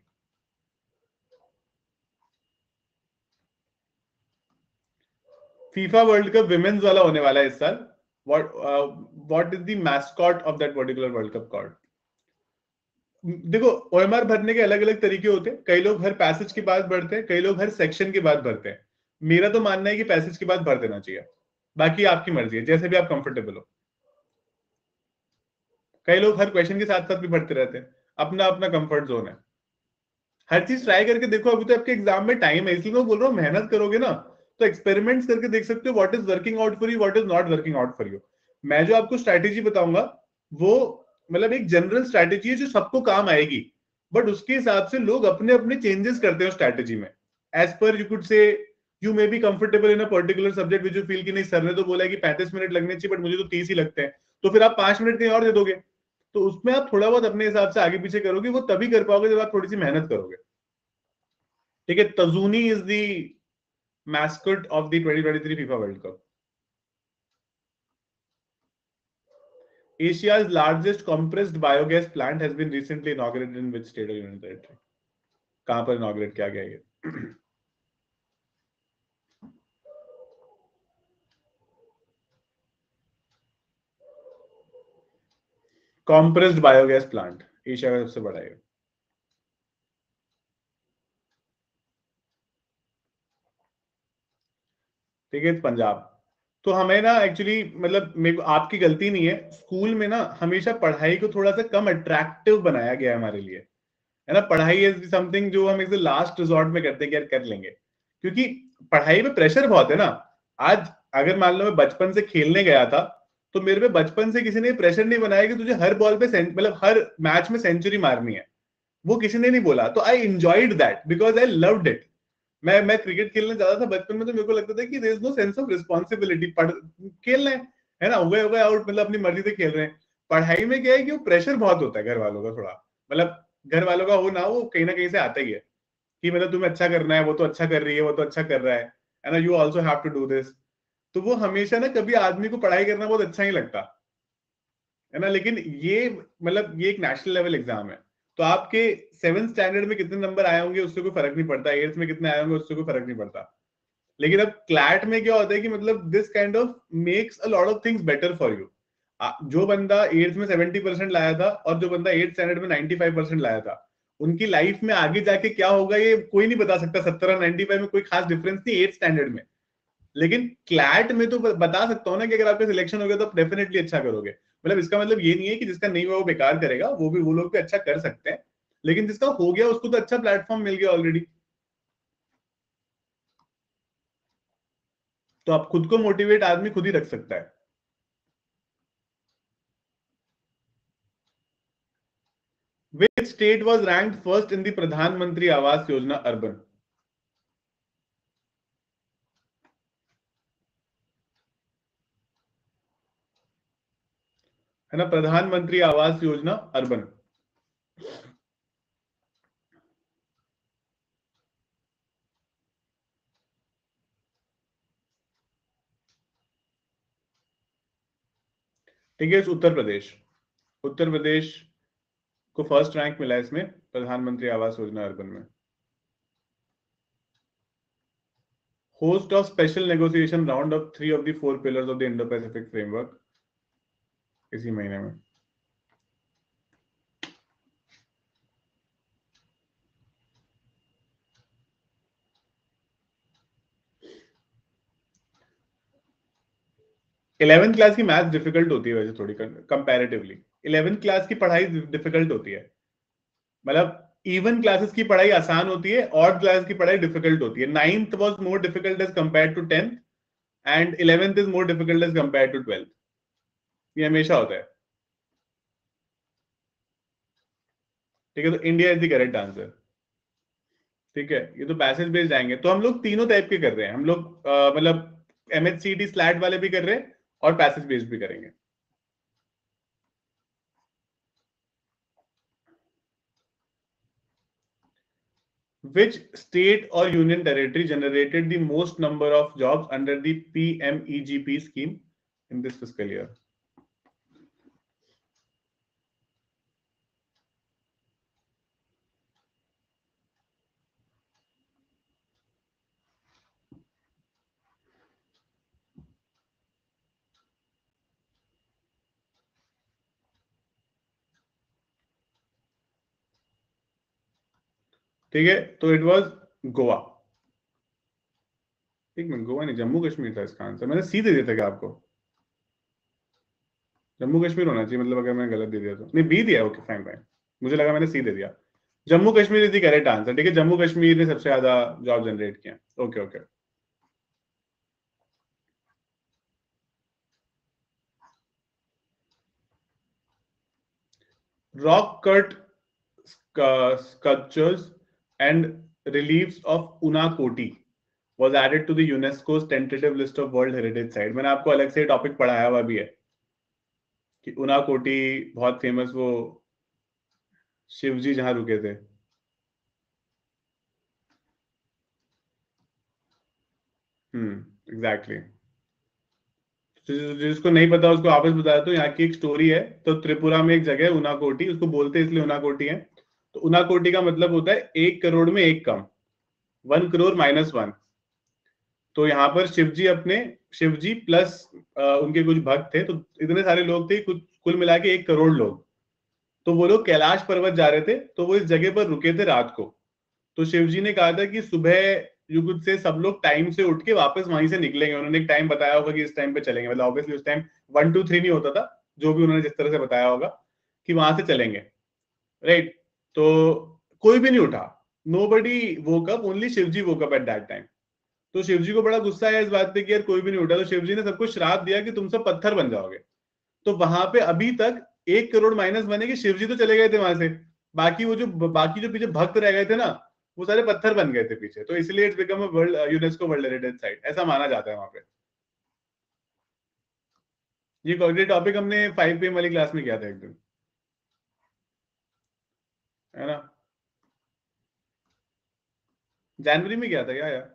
FIFA world cup women's वाला होने वाला है इस साल। What is the mascot of that particular world cup called? देखो ओएमआर भरने के अलग अलग तरीके होते हैं, कई लोग हर पैसेज के बाद भरते हैं, कई लोग हर सेक्शन के बाद भरते हैं। मेरा तो मानना है कि पैसेज के बाद भर देना चाहिए, बाकी आपकी मर्जी है, जैसे भी आप कंफर्टेबल हो। कई लोग हर क्वेश्चन के साथ साथ भी भरते रहते हैं, अपना अपना कंफर्ट जोन है। हर चीज ट्राई करके देखो, अभी तो आपके एग्जाम में टाइम है, इसलिए मैं बोल रहा हूँ मेहनत करोगे ना तो एक्सपेरिमेंट्स करके देख सकते हो what is working out for you, what is not working out for you. मैं जो आपको स्ट्रैटेजी बताऊंगा वो मतलब एक जनरल स्ट्रैटेजी है जो सबको काम आएगी, बट उसके हिसाब से लोग अपने अपने चेंजेस करते हैं स्ट्रैटेजी में, एज पर you could say you may be comfortable in a particular subject which you feel कि नहीं सर ने तो बोला है कि 35 मिनट लगने चाहिए बट मुझे तो 30 ही लगते हैं, तो फिर आप 5 मिनट कहीं और दे दोगे। तो उसमें आप थोड़ा बहुत अपने हिसाब से आगे पीछे करोगे, वो तभी कर पाओगे जब आप थोड़ी सी मेहनत करोगे। ठीक है, तजूनी is the mascot of the 2023 FIFA World Cup. Asia's largest compressed biogas plant has been recently inaugurated in which state or union territory? कहां पर inaugurate किया गया ये? compressed biogas plant एशिया का सबसे बड़ा है। ठीक है, पंजाब। तो हमें ना एक्चुअली मतलब मेरे को आपकी गलती नहीं है, स्कूल में ना हमेशा पढ़ाई को थोड़ा सा कम अट्रैक्टिव बनाया गया है हमारे लिए, है ना। पढ़ाई इज समथिंग जो हम इसे लास्ट रिजॉर्ट में करते हैं कि यार कर लेंगे, क्योंकि पढ़ाई में प्रेशर बहुत है ना। आज अगर मान लो मैं बचपन से खेलने गया था, तो मेरे पे बचपन से किसी ने प्रेशर नहीं बनाया कि तुझे हर बॉल पे मतलब हर मैच में सेंचुरी मारनी है, वो किसी ने नहीं बोला। तो I enjoyed that because I loved it. मैं क्रिकेट खेलने जाता था बचपन में, तो मेरे को लगता था कि there is no sense of responsibility, पढ़ खेलना है ना, हो गए आउट, मतलब अपनी मर्जी से खेल रहे हैं। पढ़ाई में क्या है कि वो प्रेशर बहुत होता है घर वालों का, थोड़ा मतलब घर वालों का हो ना हो कहीं ना कहीं से आता ही है। कि मतलब तुम्हें अच्छा करना है, वो तो अच्छा कर रही है, वो तो अच्छा कर रहा है ना, you also have to do this. तो वो हमेशा ना कभी आदमी को पढ़ाई करना बहुत अच्छा ही लगता है ना। लेकिन ये मतलब ये एक नेशनल लेवल एग्जाम है, तो आपके 7th स्टैंडर्ड में कितने नंबर आए होंगे उससे कोई फर्क नहीं पड़ता, 8th में कितने आए होंगे उससे कोई फर्क नहीं पड़ता। लेकिन अब क्लैट में क्या होता है कि मतलब this kind of makes a lot of things better for you. जो बंदा 8th में 70% लाया था और जो बंदा 8th स्टैंडर्ड में 95% लाया था, उनकी लाइफ में आगे जाके क्या होगा ये कोई नहीं बता सकता। 70 और 95 में कोई खास डिफरेंस नहीं 8th स्टैंडर्ड में। लेकिन क्लैट में तो बता सकता हूँ ना कि अगर आपका सिलेक्शन हो गया तो आप डेफिनेटली अच्छा करोगे। मतलब इसका मतलब ये नहीं है कि जिसका नहीं हुआ वो बेकार करेगा, वो लोग भी अच्छा कर सकते हैं, लेकिन जिसका हो गया उसको तो अच्छा प्लेटफॉर्म मिल गया ऑलरेडी। तो आप खुद को मोटिवेट आदमी खुद ही रख सकता है। Which state was ranked first in the प्रधानमंत्री आवास योजना अर्बन? है ना, प्रधानमंत्री आवास योजना अर्बन। ठीक है, उत्तर प्रदेश। उत्तर प्रदेश को फर्स्ट रैंक मिला है इसमें प्रधानमंत्री आवास योजना अर्बन में। Host of special negotiation round of 3 of the 4 pillars of the Indo Pacific framework, इसी महीने में। इलेवेंथ क्लास की मैथ डिफिकल्ट होती है वैसे थोड़ी कंपैरेटिवली। 11th क्लास की पढ़ाई डिफिकल्ट होती है। मतलब इवन क्लासेस की पढ़ाई आसान होती है, ऑड क्लास की पढ़ाई डिफिकल्ट होती है। 9th was more difficult as compare to 10th and 11th is more difficult as compare to 12th। ये हमेशा होता है। ठीक है, तो India is the correct answer. ठीक है, ये तो पैसेज बेस्ड आएंगे। तो हम लोग तीनों टाइप के कर रहे हैं हम लोग, मतलब MHCT स्लैट वाले भी कर रहे हैं और पैसेज बेस्ड भी करेंगे। Which state or union territory generated the most number of jobs under the PMEGP scheme in this fiscal year? ठीक है, तो इट वाज गोवा। एक मिनट, गोवा नहीं, जम्मू कश्मीर था इसका आंसर। मैंने सी दे दिया था क्या आपको? जम्मू कश्मीर होना चाहिए, मतलब अगर मैंने गलत दे दिया तो। नहीं, बी दिया, ओके फाइन फाइन। मुझे लगा मैंने सी दे दिया। Jammu Kashmir is the correct answer. ठीक है, जम्मू कश्मीर ने सबसे ज्यादा जॉब जनरेट किया। Okay okay. Rock cut sculptures and reliefs of Unakoti was added to the UNESCO's tentative list of World Heritage Site। मैंने आपको अलग से टॉपिक पढ़ाया हुआ भी है कि उनाकोटी बहुत फेमस, वो शिव जी जहां रुके थे। एग्जैक्टली। जिसको नहीं पता उसको वापस बता दो, यहाँ की एक स्टोरी है। तो त्रिपुरा में एक जगह है उनाकोटी, उसको बोलते हैं इसलिए उनाकोटी है। तो उनाकोटी का मतलब होता है 1 करोड़ में एक कम, 1 करोड़ माइनस वन। तो यहाँ पर शिव जी प्लस उनके कुछ भक्त थे, तो इतने सारे लोग थे, कुछ कुल मिला के 1 करोड़ लोग। तो वो लोग कैलाश पर्वत जा रहे थे, तो वो इस जगह पर रुके थे रात को। तो शिव जी ने कहा था कि सुबह युग से सब लोग टाइम से उठ के वापस वहीं से निकलेंगे। उन्होंने एक टाइम बताया होगा कि इस टाइम पे चलेंगे, मतलब ऑब्वियसली उस टाइम 1 2 3 नहीं होता था, जो भी उन्होंने जिस तरह से बताया होगा कि वहां से चलेंगे। राइट। तो कोई भी नहीं उठा, nobody woke up, only Shiv ji woke up at that time. तो शिव जी को बड़ा गुस्सा आया इस बात पे कि यार कोई भी नहीं उठा। तो शिव जी ने सबको श्राप दिया कि तुम सब पत्थर बन जाओगे। तो वहां पे अभी तक 1 करोड़ माइनस बने कि शिव जी तो चले गए थे वहां से, बाकी जो पीछे भक्त रह गए थे ना, वो सारे पत्थर बन गए थे पीछे। तो इसलिए it's become a world UNESCO world heritage site, ऐसा माना जाता है वहां पे। ये टॉपिक हमने 5 PM वाली क्लास में किया था एक दिन, है ना। जनवरी में क्या था क्या यार?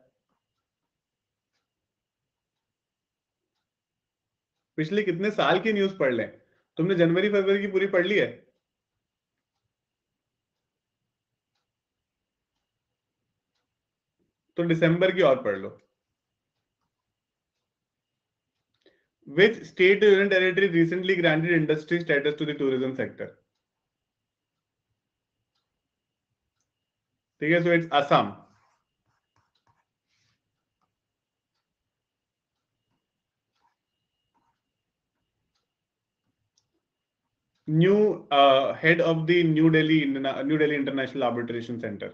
पिछले कितने साल की न्यूज पढ़ लें? तुमने जनवरी फरवरी की पूरी पढ़ ली है? तो दिसंबर की और पढ़ लो। Which state union territory recently granted industry status to the tourism sector? ठीक है, so it's Assam. New head of the New Delhi International Arbitration Center.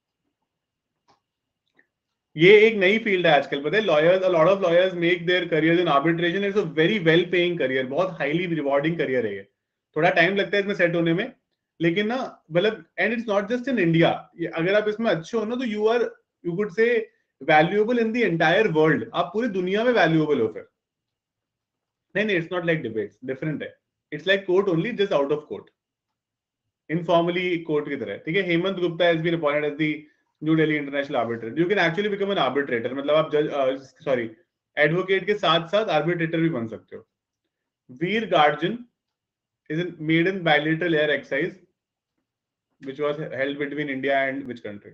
ये एक नई फील्ड है आजकल, पता है? Lawyers, a lot of lawyers make their careers in arbitration. It's a very well paying career, बहुत हाईली रिवॉर्डिंग करियर है ये. थोड़ा टाइम लगता है इसमें सेट होने में, लेकिन ना मतलब, and it's not just in India. अगर आप इसमें अच्छे हो ना, तो you could say valuable in the entire world. आप पूरी दुनिया में वैल्यूएबल हो फिर. नहीं नहीं, it's not like debates, different है. It's like court only, just out of court, informally court की तरह. ठीक है, Hemant Gupta has been appointed as the New Delhi international arbitrator. You can actually become N arbitrator, मतलब आप जज, सॉरी, एडवोकेट के साथ साथ आर्बिट्रेटर भी बन सकते हो. Veer guardian is a maiden bilateral air exercise which was held between India and which country?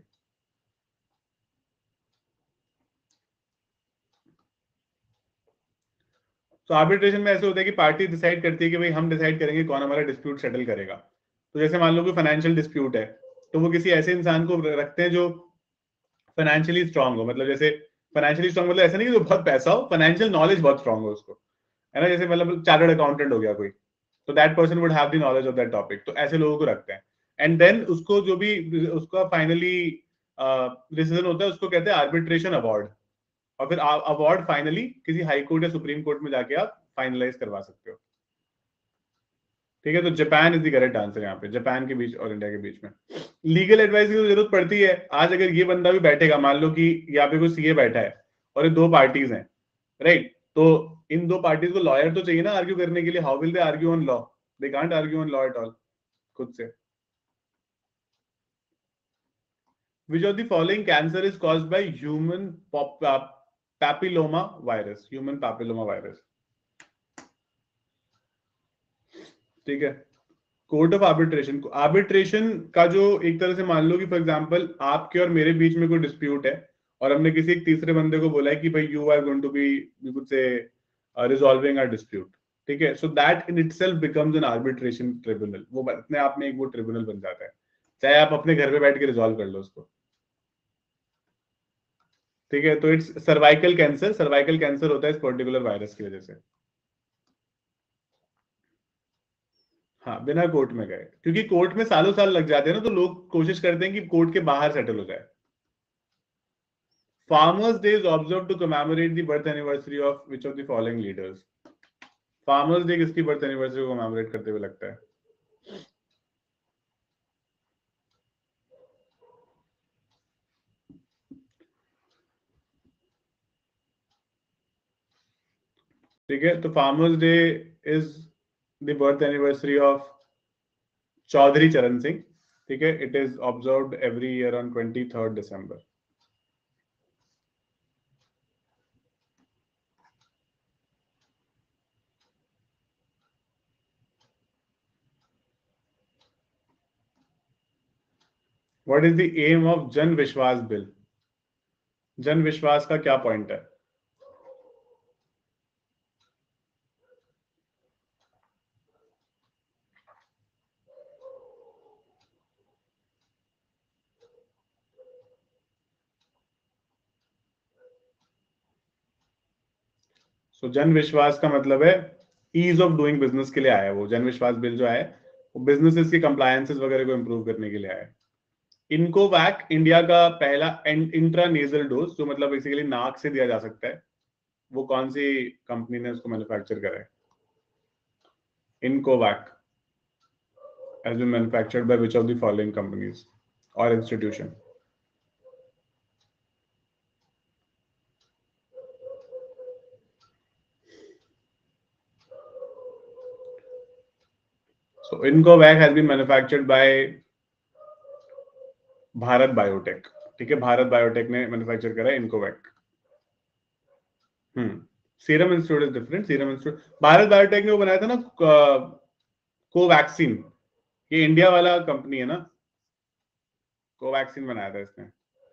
तो आर्बिट्रेशन में ऐसे होता है कि पार्टी डिसाइड करती है कि भाई हम डिसाइड करेंगे कौन हमारा डिस्प्यूट सेटल करेगा. तो जैसे मान लो कोई फाइनेंशियल डिस्प्यूट है, तो वो किसी ऐसे इंसान को रखते हैं जो फाइनेंशियली स्ट्रांग हो. मतलब जैसे फाइनेंशियली स्ट्रांग मतलब ऐसा नहीं कि जो बहुत पैसा हो, फाइनेंशियल नॉलेज बहुत स्ट्रांग हो उसको, है ना? जैसे मतलब चार्टर्ड अकाउंटेंट हो गया कोई, तो that person would have the knowledge of that topic. तो ऐसे लोगों को रखते हैं. एंड देन उसको जो भी उसका फाइनली डिसीजन होता है, उसको कहते हैं आर्बिट्रेशन अवार्ड. और फिर अवार्ड फाइनली किसी हाई कोर्ट या सुप्रीम कोर्ट में जाके आप फाइनलाइज करवा सकते हो. ठीक है, तो Japan is the correct answer. यहाँ पे जापान के बीच और इंडिया के बीच में लीगल एडवाइस की तो जरूरत पड़ती है. आज अगर ये बंदा भी बैठेगा, मान लो कि यहाँ पे कोई सीए बैठा है और ये दो पार्टीज हैं, राइट? तो इन दो पार्टीज को लॉयर तो चाहिए ना आर्ग्यू करने के लिए. How will they argue on law? They can't argue on law at all खुद से. Which of the following cancer is caused by human papilloma virus? Human papilloma virus. ठीक है, कोर्ट ऑफ आर्बिट्रेशन. आर्बिट्रेशन का जो एक तरह से मान लो कि फॉर एग्जांपल आपके और मेरे बीच में कोई डिस्प्यूट है, और हमने किसी एक तीसरे बंदे को बोला है कि भाई you are going to be, you could say, resolving our dispute. ठीक है, so that in itself becomes an arbitration tribunal. वो अपने आप में एक वो ट्रिब्यूनल बन जाता है, चाहे आप अपने घर पे बैठ के रिजॉल्व कर लो उसको. ठीक है, तो it's cervical cancer. Cervical cancer होता है इस पर्टिकुलर वायरस की वजह से. हाँ, बिना कोर्ट में गए, क्योंकि कोर्ट में सालों साल लग जाते हैं ना, तो लोग कोशिश करते हैं कि कोर्ट के बाहर सेटल हो जाए. Farmers day is observe to commemorate the birth anniversary of which of the following leaders? Farmers day किसकी बर्थ एनिवर्सरी को कमेमोरेट करते हुए लगता है? ठीक है, तो farmers day is the birth anniversary of Chaudhary Charan Singh. ठीक है, it is observed every year on 23rd December. What is the aim of Jan Vishwas bill? जन विश्वास का क्या पॉइंट है? सो जन विश्वास का मतलब है ईज ऑफ डूइंग बिजनेस के लिए आया है. वो जन विश्वास बिल जो है, वो बिजनेसेस की कंप्लायंसेस वगैरह को इंप्रूव करने के लिए आया है. इनकोवैक इंडिया का पहला इंट्रानेजल डोज, जो मतलब बेसिकली नाक से दिया जा सकता है, वो कौन सी कंपनी ने उसको मैन्युफैक्चर करा है? Incovacc has been manufactured by which of the following companies or institution? So Incovac has been manufactured by Bharat Biotech. ठीक है, भारत बायोटेक ने मैन्युफैक्चर करा है Incovacc. Serum institute is different. Serum institute Bharat Biotech ने वो बनाया था ना, कोवैक्सीन, ये इंडिया वाला कंपनी है ना, कोवैक्सीन बनाया था इसने।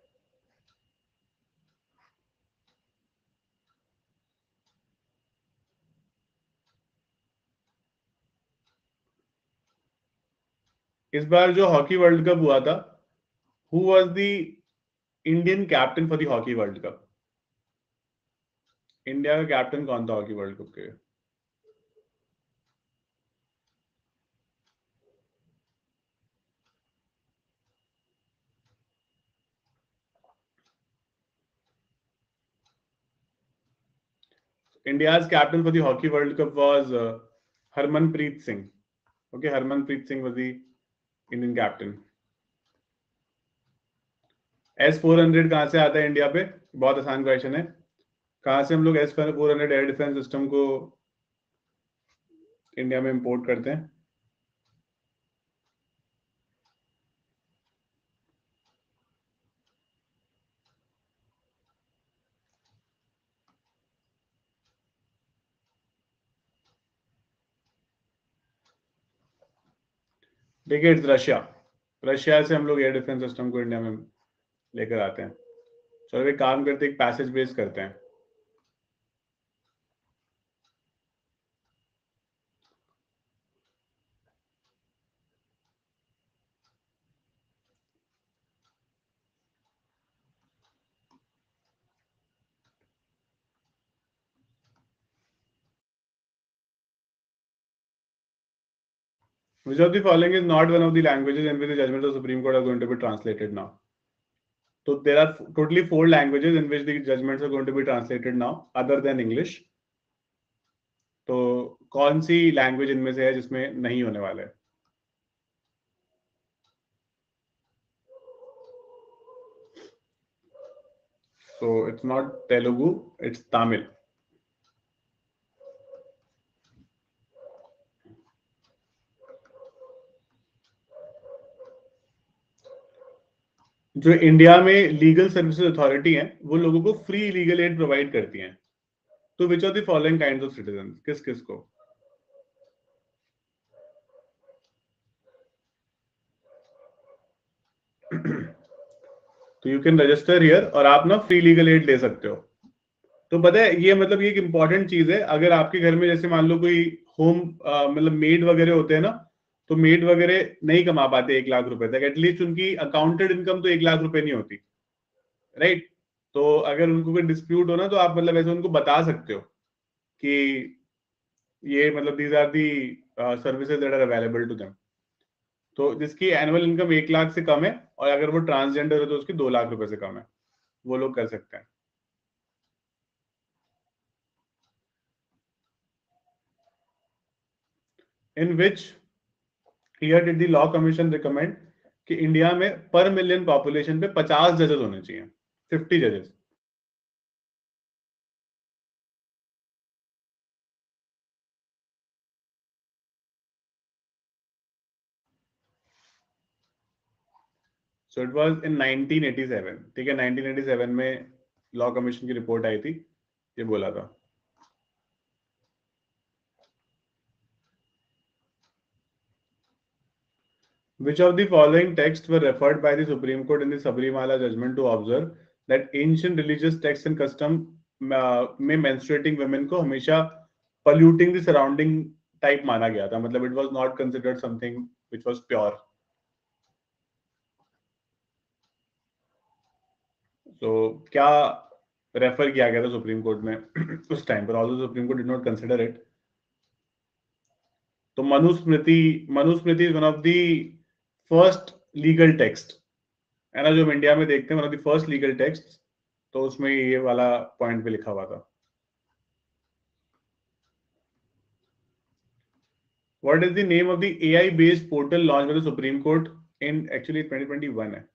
इस बार जो हॉकी वर्ल्ड कप हुआ था, who was the Indian captain for the hockey world cup? India का कैप्टन कौन था हॉकी वर्ल्ड कप के? India's captain for the Hockey World Cup was Harmanpreet Singh. Okay, Harmanpreet Singh was the Indian captain. S-400 कहाँ से आता है India पे? बहुत आसान क्वेश्चन है। कहाँ से हम लोग S-400 एयर डिफेंस सिस्टम को इंडिया में इंपोर्ट करते हैं? देखिए, इट्स रशिया। रशिया से हम लोग एयर डिफेंस सिस्टम को इंडिया में लेकर आते हैं। चलो एक काम करते हैं, एक पैसेज बेस करते हैं। Which of the following is not one of the languages in which the judgments of the Supreme Court are going to be translated now? So there are totally 4 languages in which the judgments are going to be translated now, other than English. तो कौन सी language इनमें से है जिसमें नहीं होने वाला है? So it's not Telugu, it's Tamil. जो इंडिया में लीगल सर्विसेज अथॉरिटी है, वो लोगों को फ्री लीगल एड प्रोवाइड करती हैं। तो which are the following kinds of citizen? किस किस को? तो यू कैन रजिस्टर हियर और आप ना फ्री लीगल एड ले सकते हो। तो पता है ये मतलब ये एक इंपॉर्टेंट चीज है। अगर आपके घर में जैसे मान लो कोई होम मतलब मेड वगैरह होते हैं ना, तो मेड वगैरह नहीं कमा पाते 1 लाख रुपए तक, एटलीस्ट उनकी अकाउंटेड इनकम तो 1 लाख रुपए नहीं होती, राइट? तो अगर उनको कोई डिस्प्यूट हो ना, तो आप मतलब ऐसे उनको बता सकते हो कि ये मतलब these are the services that are available to them. तो जिसकी एनुअल इनकम 1 लाख से कम है और अगर वो ट्रांसजेंडर है तो उसकी 2 लाख रुपए से कम है, वो लोग कर सकते हैं। In which year did the law commission recommend कि इंडिया में पर मिलियन पॉपुलेशन पे 50 जजेस होने चाहिए, 50 जजेस? So it was in 1987। ठीक है, 1987 में लॉ कमीशन की रिपोर्ट आई थी, ये बोला था। Which of the following texts were referred by the Supreme Court in the Sabrimala judgment to observe that ancient religious texts and custom में menstruating women को हमेशा polluting the surrounding type माना गया था, मतलब it was not considered something which was pure. So क्या refer किया गया था सुप्रीम कोर्ट में उस टाइम पर? Although supreme court did not consider it. तो Manusmriti is one of the first legal text, है ना, जो हम इंडिया में देखते हैं, one of the first legal text. तो उसमें ये वाला पॉइंट भी लिखा हुआ था। What is the name of the AI based portal launched by the Supreme Court in actually 2021 है,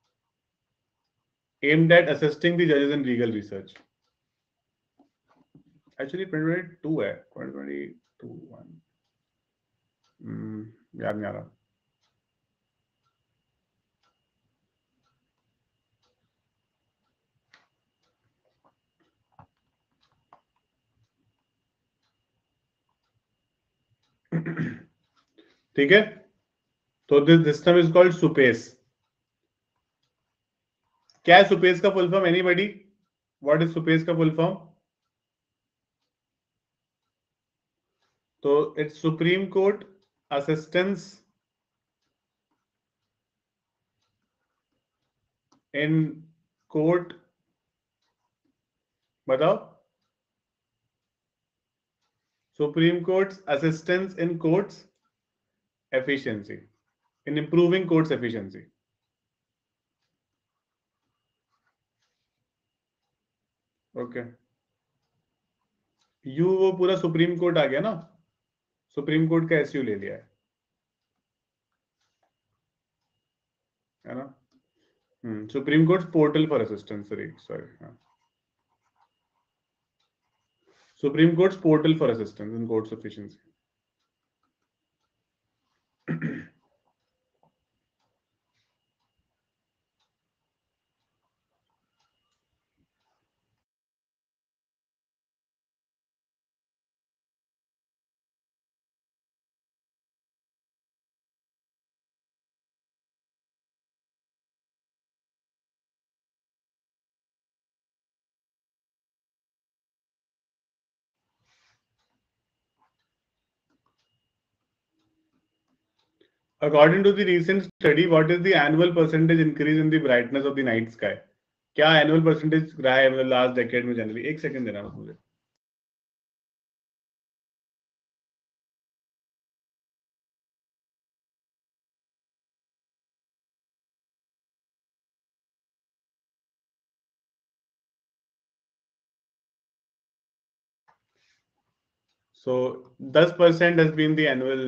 aimed at assisting the judges in legal research? Actually 2022 है, 2022 one याद नहीं आ रहा। ठीक है, तो this system is called SUPACE. क्या है सुपेस का full form? Anybody? What is SUPACE का फुल फॉर्म? तो it's supreme court assistance in court. बताओ. Supreme court's assistance in courts efficiency, in improving courts efficiency. Okay, you वो पूरा supreme court आ गया ना, सुप्रीम कोर्ट का SU ले लिया है ना. Supreme court portal for assistance, sorry sorry, supreme court portal for assistance in courts efficiency. According to the recent study, what is the annual percentage increase in the brightness of the night sky? क्या annual percentage रहा है मतलब last decade में generally? एक second देना मुझे. So 10% has been the annual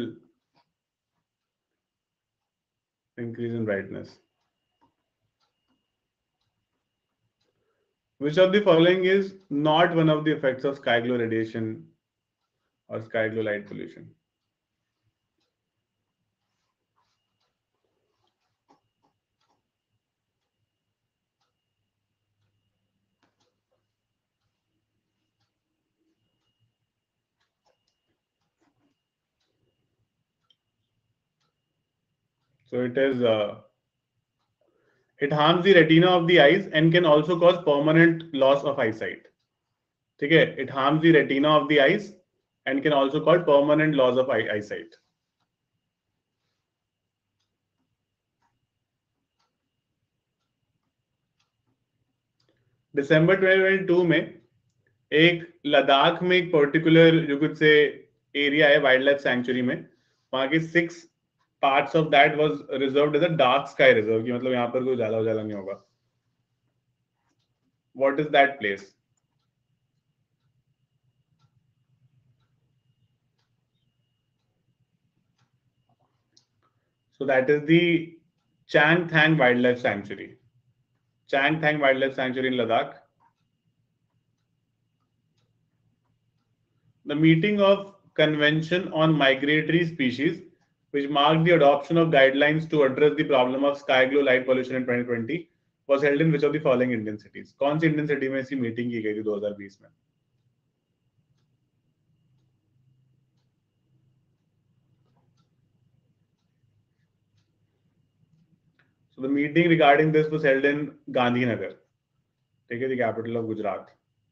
increase in brightness. Which of the following is not one of the effects of sky glow radiation or sky glow light pollution? So it harms the retina of the eyes and can also cause permanent loss of eyesight. ठीक है, it harms the retina of the eyes and can also cause permanent loss of eyesight. दिसंबर 2022 में एक लद्दाख में एक particular जो कुछ से area है वाइल्ड लाइफ सैंक्चुरी में, वहां के 6 parts of that was reserved as a dark sky reserve, की मतलब यहाँ पर कोई उजाला उजाला नहीं होगा. What is that place? So that is the Changthang Wildlife Sanctuary. Changthang Wildlife Sanctuary in Ladakh. The meeting of Convention on Migratory Species, which marked the adoption of guidelines to address the problem of sky glow light pollution in 2020, was held in which of the following Indian cities? कौन सी Indian city में ऐसी meeting की गई थी 2020 में? So the meeting regarding this was held in Gandhinagar, ठीक है, the capital of Gujarat.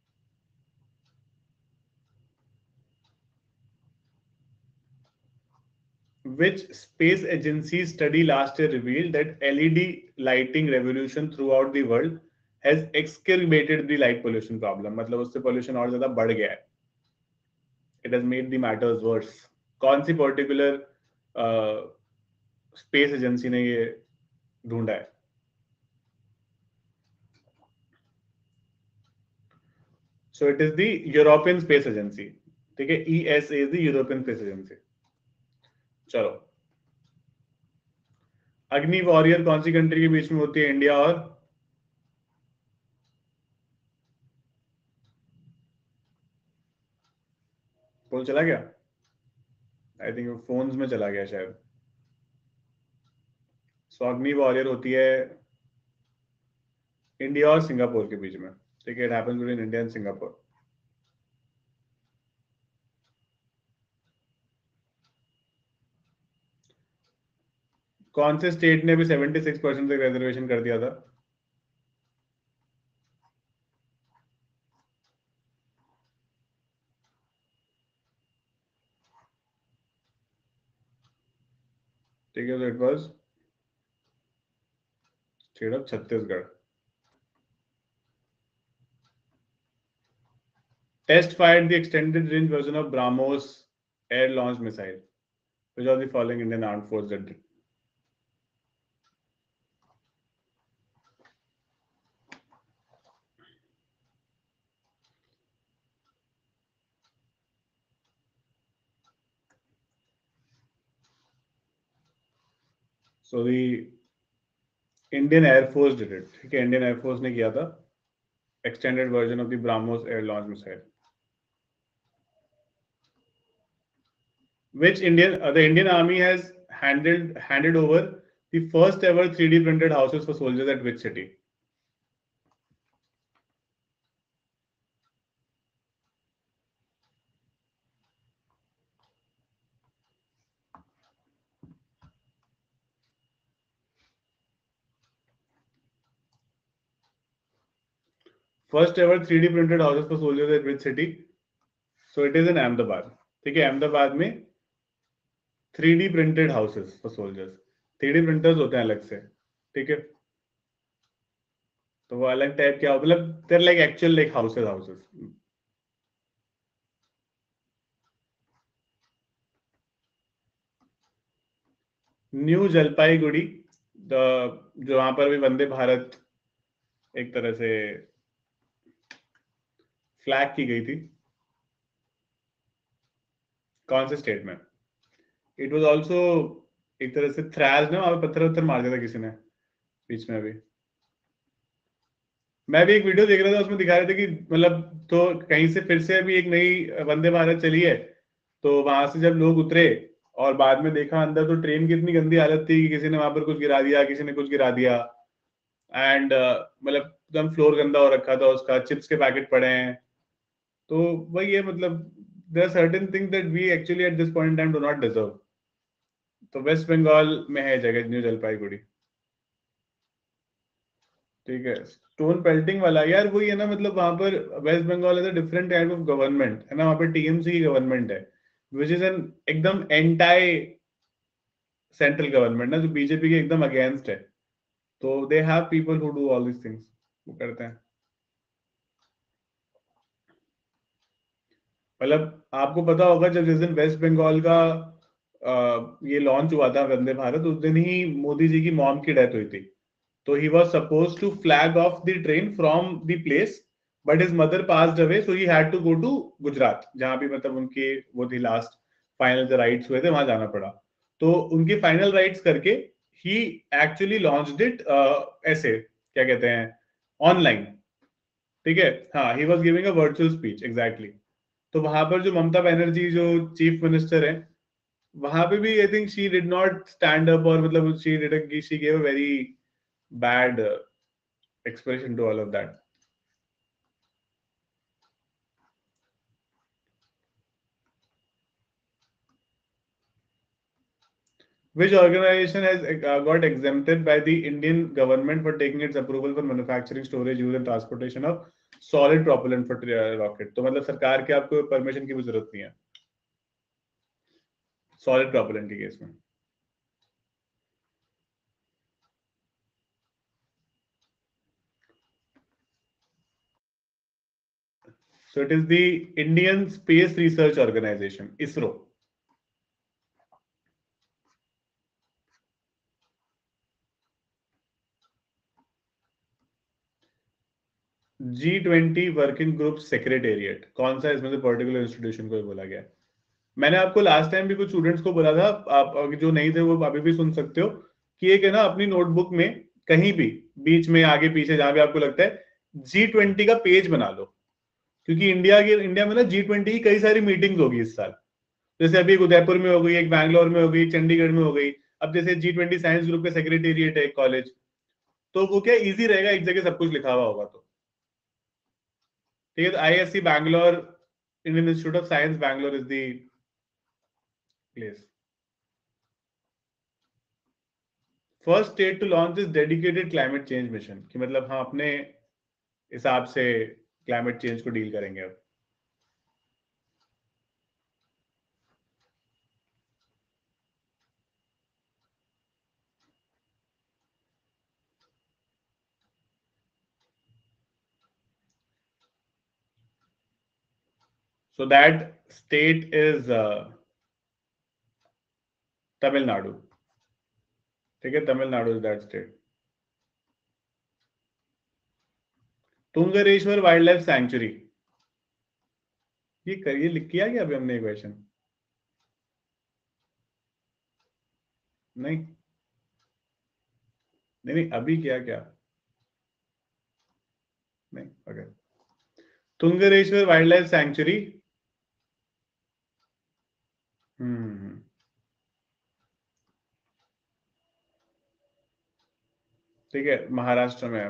Which space agency study last year revealed that LED lighting revolution throughout the world has exacerbated the light pollution problem? मतलब उससे pollution और ज़्यादा बढ़ गया है. It has made the matters worse. कौन सी particular space agency ने ये ढूंढा है? So it is the European Space Agency. ठीक है, ESA is the European Space Agency. चलो, अग्नि वॉरियर कौन सी कंट्री के बीच में होती है? इंडिया और पोल चला गया? आई थिंक फोन्स में चला गया शायद. सो अग्नि वॉरियर होती है इंडिया और सिंगापुर के बीच में. ठीक है, it happens between India and Singapore. कौन से स्टेट ने भी 76% तक रिजर्वेशन कर दिया था? ठीक है, तो it was state of Chhattisgarh. Test fired the extended range version of BrahMos air launched missile. Which of the following Indian armed force did it? So the Indian Air Force did it. ठीक है, Indian Air Force ने किया था extended version of the BrahMos air launched missile. Which the Indian Army has handed over the first ever 3D printed houses for soldiers at which city? First ever 3D printed houses for soldiers at which city? So it is in Ahmedabad. ठीक है, अहमदाबाद में 3D printed houses for soldiers. 3D printers होते हैं अलग से. ठीक है, तो वो अलग टाइप क्या, मतलब they're like actual like houses. New Jalpaiguri, जो वहां पर भी वंदे भारत एक तरह से फ्लैग की गई थी, कौन से स्टेट में? इट वाज आल्सो एक तरह से थ्रैश ना, वहां पे पत्थर मार दिया था किसी ने बीच में. अभी मैं भी एक वीडियो देख रहा था, उसमें दिखा रहे थे कि मतलब तो कहीं से फिर से अभी एक नई वंदे भारत चली है, तो वहां से जब लोग उतरे और बाद में देखा अंदर, तो ट्रेन की इतनी गंदी हालत थी कि किसी ने वहां पर कुछ गिरा दिया, किसी ने कुछ गिरा दिया, एंड मतलब एकदम फ्लोर गंदा हो रखा था उसका, चिप्स के पैकेट पड़े हैं. तो वही है, मतलब there are certain things that we actually at this point in time do not deserve. तो वेस्ट बंगाल में है जगह न्यू जलपाईगुड़ी. ठीक है, स्टोन पेल्टिंग वाला यार वही है ना, मतलब वहां पर West Bengal is a different type of government है ना, वहां पर टीएमसी की गवर्नमेंट है, विच इज एन एकदम एंटाई सेंट्रल गवर्नमेंट ना, जो बीजेपी के एकदम अगेंस्ट है. तो they have people who do all this things, वो करते हैं. मतलब आपको पता होगा जब जिस दिन वेस्ट बंगाल का ये लॉन्च हुआ था वंदे भारत, उस दिन ही मोदी जी की मॉम की डेथ हुई थी. तो he was suppose to flag off the train from the place, but his mother passed away, so he had to go to Gujarat, जहां भी मतलब उनके वो थी लास्ट फाइनल जो राइट्स हुए थे, वहां जाना पड़ा. तो उनके फाइनल राइट्स करके ही एक्चुअली लॉन्च्ड इट ऐसे क्या कहते हैं, ऑनलाइन. ठीक है, हाँ, he was giving a virtual speech exactly. तो वहां पर जो ममता बनर्जी जो चीफ मिनिस्टर है, वहां पे भी I think she did not stand up, और मतलब she gave a very bad expression to all of that. Which organization has got exempted by the Indian government for taking its approval for manufacturing, storage, use and transportation of solid propellant for rocket? तो मतलब सरकार के आपको permission की भी जरूरत नहीं है सॉलिड प्रोपेलेंट के केस में. So it is the Indian Space Research Organization, ISRO. G20 working group secretariat कौन सा, इसमें से पर्टिकुलर इंस्टीट्यूशन को बोला गया? मैंने आपको लास्ट टाइम भी कुछ स्टूडेंट्स को बोला था, आप जो नहीं थे वो अभी भी सुन सकते हो, कि एक है ना अपनी नोटबुक में कहीं भी बीच में आगे पीछे जहां भी आपको लगता है G20 का पेज बना लो, क्योंकि इंडिया में ना G20 की कई सारी मीटिंग्स होगी इस साल. जैसे अभी एक उदयपुर में हो गई, एक बैंगलोर में हो गई, एक चंडीगढ़ में हो गई. अब जैसे G20 साइंस ग्रुप का सेक्रेटेरिएट है एक कॉलेज, तो वो क्या इजी रहेगा, एक जगह सब कुछ लिखा हुआ होगा. तो ठीक है, तो IISc Bangalore, Indian Institute of Science Bangalore is the place. First state to launch this dedicated climate change mission, कि मतलब हम अपने हिसाब से क्लाइमेट चेंज को डील करेंगे अब. So that state is Tamil Nadu. ठीक है, Tamil Nadu is that state. Tungareshwar wild life sanctuary, ये करिए, लिख किया क्या अभी हमने क्वेश्चन? नहीं नहीं नहीं, अभी क्या क्या नहीं. Okay, Tungareshwar wild life sanctuary. ठीक है, महाराष्ट्र में है.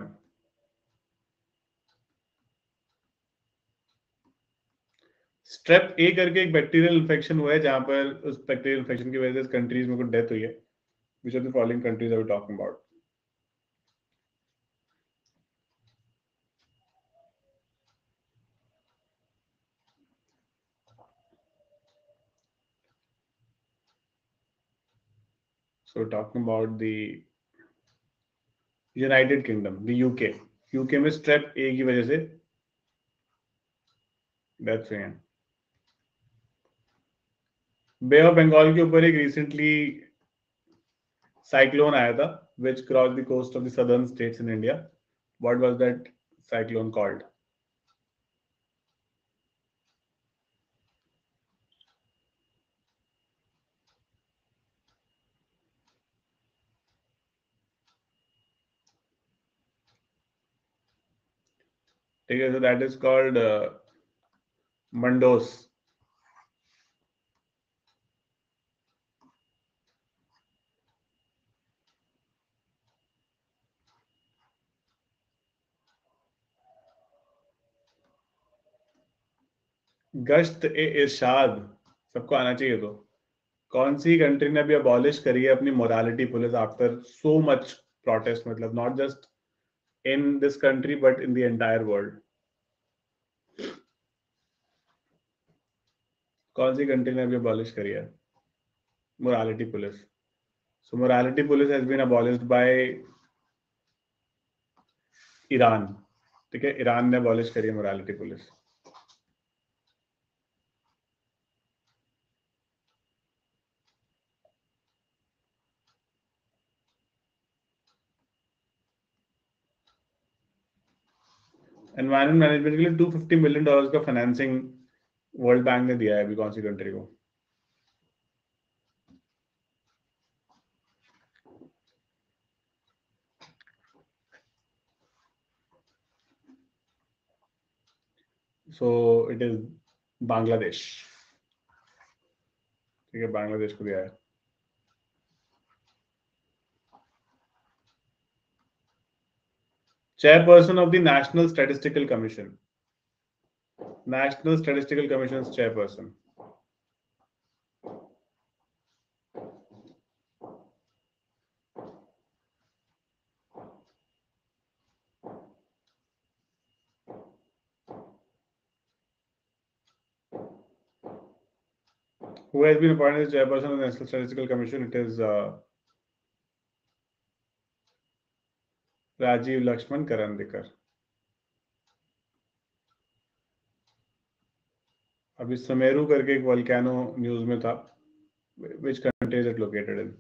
स्ट्रेप ए करके एक बैक्टीरियल इन्फेक्शन हुआ है, जहां पर उस बैक्टीरियल इन्फेक्शन की वजह से कंट्रीज में कुछ डेथ हुई है. Which are the following countries are we talking about? So talking about the United Kingdom, the UK. UK में स्ट्रेप ए की वजह से डेथ हुई है. बे ऑफ बंगाल के ऊपर एक रिसेंटली साइक्लोन आया था which crossed the coast of the southern states in India. What was that cyclone called? ठीक है, so that is called Mandos. गश्त ए इरशाद सबको आना चाहिए. तो कौन सी कंट्री ने अभी अबॉलिश करी है अपनी morality police after so much protest? मतलब not just in this country but in the entire world. कौन सी कंट्री ने अभी अबॉलिश करी है morality police? So morality police has been abolished by Iran. ठीक है, ईरान ने अबॉलिश करी है मोरालिटी पुलिस. एनवायरमेंट मैनेजमेंट के लिए $250 मिलियन का फाइनेंसिंग वर्ल्ड बैंक ने दिया है अभी कौन सी कंट्री को? So it is Bangladesh. ठीक है, बांग्लादेश को दिया है. Chairperson of the national statistical commission. National statistical commission chairperson. Who has been appointed as chairperson of the National Statistical Commission? It is Rajeev Laxman Karandikar. अभी समेरू करके एक वोल्केनो न्यूज में था. Which country is it located in?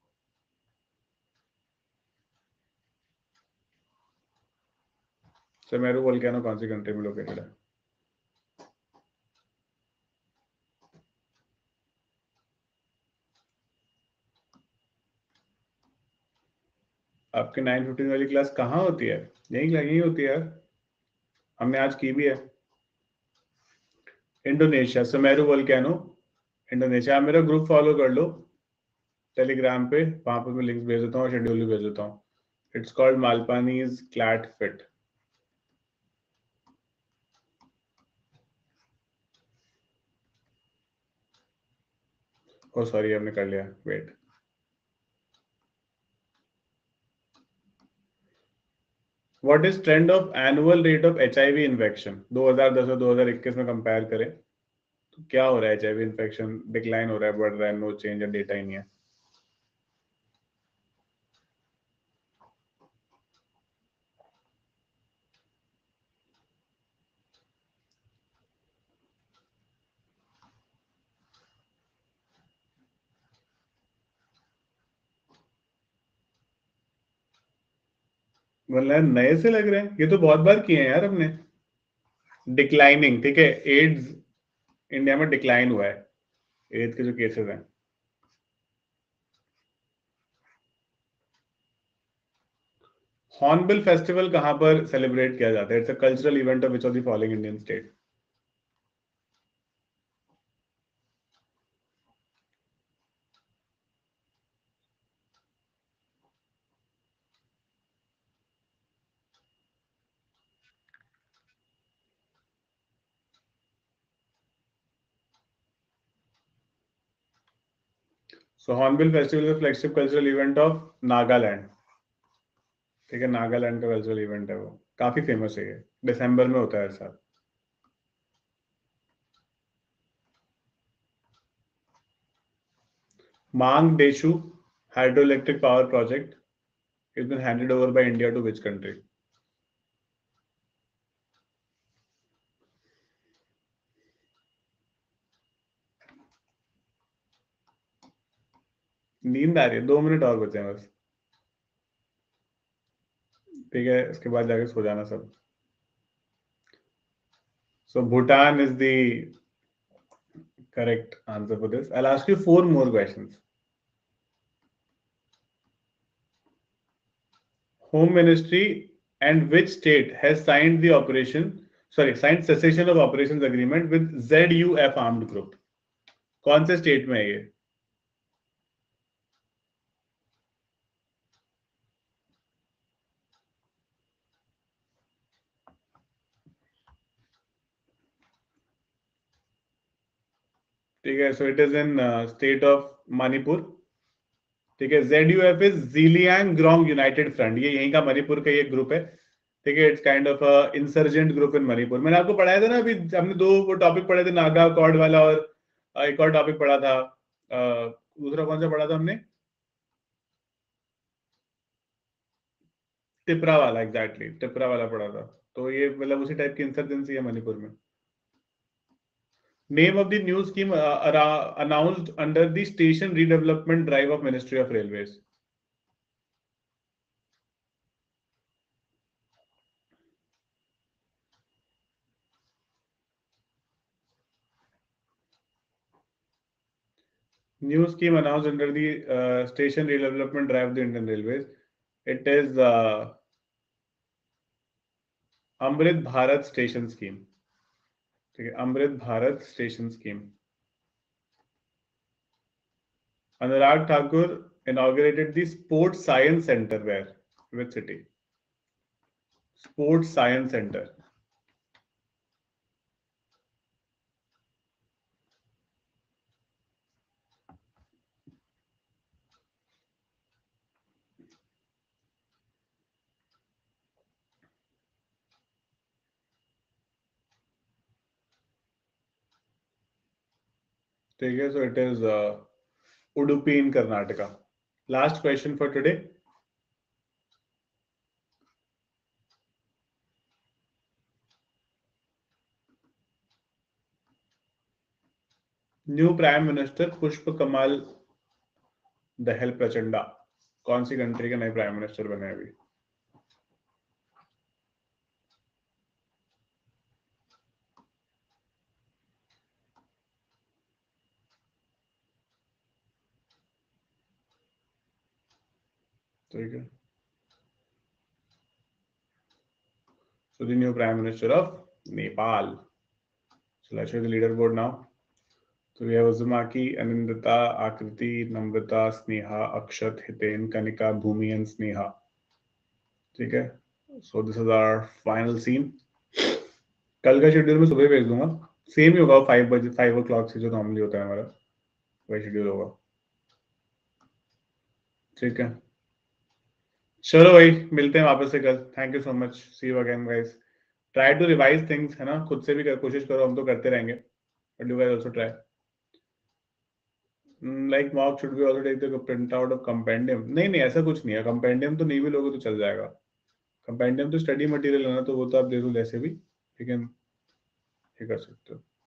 Semeru volcano कौन सी country में located है? आपके 9:15 वाली क्लास कहाँ होती है? यही होती है. हमने आज की भी है. Indonesia, Semeru volcano, Indonesia. आप मेरा ग्रुप फॉलो कर लो टेलीग्राम पे, वहां पे मैं लिंक्स भेज देता हूँ और शेड्यूल भी भेज देता हूँ. It's called Malpani's CLAT fit. Oh sorry, हमने कर लिया. Wait, what is trend of annual rate of HIV infection 2010 और 2021 में कंपेयर करें तो क्या हो रहा है? HIV इन्फेक्शन डिक्लाइन हो रहा है, बढ़ रहा है, नो चेंज, डेटा ही नहीं है। मतलब नए से लग रहे हैं, ये तो बहुत बार किए हैं यार हमने। डिक्लाइनिंग, ठीक है, एड्स इंडिया में डिक्लाइन हुआ है, एड्स के जो केसेस हैं। हॉर्नबिल फेस्टिवल कहां पर सेलिब्रेट किया जाता है? It's a cultural event of which of the following Indian state? So hornbill festival is flagship cultural event of Nagaland. ठीक है, नागालैंड का कल्चरल इवेंट है, वो काफी फेमस है, ये दिसंबर में होता है हर साल। Mangdechhu hydroelectric power project has been handed over by India to which country? नींद आ रही है, 2 मिनट और बचे हैं बस। ठीक है, इसके बाद जाके सो जाना सब। So Bhutan is the correct answer for this. I'll ask you 4 more questions. Home Ministry and which state has signed the signed cessation of operations agreement with ZUF armed group? कौन से स्टेट में है ये? ठीक है, so it is in state of Manipur. ठीक है, ZUF इज जीलियांग ग्रोंग यूनाइटेड फ्रंट, ये यहीं का मणिपुर का ये ग्रुप है। ठीक है, it's kind of insurgent group in Manipur. मैंने आपको पढ़ाया था ना, अभी हमने 2 वो टॉपिक पढ़े थे, नागा कॉर्ड वाला, और एक और टॉपिक पढ़ा था, दूसरा कौन सा पढ़ा था हमने? टिपरा वाला, एग्जैक्टली टिपरा वाला पढ़ा था। तो ये मतलब उसी टाइप की इंसर्जेंसी है मणिपुर में। Name of the new scheme announced under the station redevelopment drive of ministry of railways? New scheme announced under the station redevelopment drive of the Indian Railways. It is Amrit Bharat Station Scheme. ठीक है, Amrit Bharat station scheme. Anurag Thakur inaugurated the Sports Science Center where? Which city? Sports Science Center. ठीक है, so it is Udupi in Karnataka. Last question for today. New prime minister Pushpa Kamal दहल प्रचंडा कौन सी country के नए prime minister बने अभी? ठीक है, so the new prime minister of Nepal. So let's show the leaderboard now. So we have Uzumaki, Anindita, Akriti, Namrata, Sneha, Akshat, Hiten, Kanika, Bhumi and Sneha. ठीक है, so this is our final scene. कल का schedule मैं सुबह भेज दूंगा, same ही होगा, 5 बजे 5 o'clock से जो नॉर्मली होता है हमारा वही शेड्यूल होगा। ठीक है, चलो भाई, मिलते हैं वापस से कल। Thank you so much, see you again guys. Try to revise things, है ना, खुद से भी कोशिश करो, हम तो करते रहेंगे, but you guys also try. Like mock should be also take the print out of compendium. नहीं नहीं, ऐसा कुछ नहीं है, कंपेंडियम तो नहीं भी लोगे तो चल जाएगा। कंपेंडियम तो स्टडी मटेरियल है ना, तो वो तो आप दे दो जैसे भी, लेकिन ये कर सकते हो।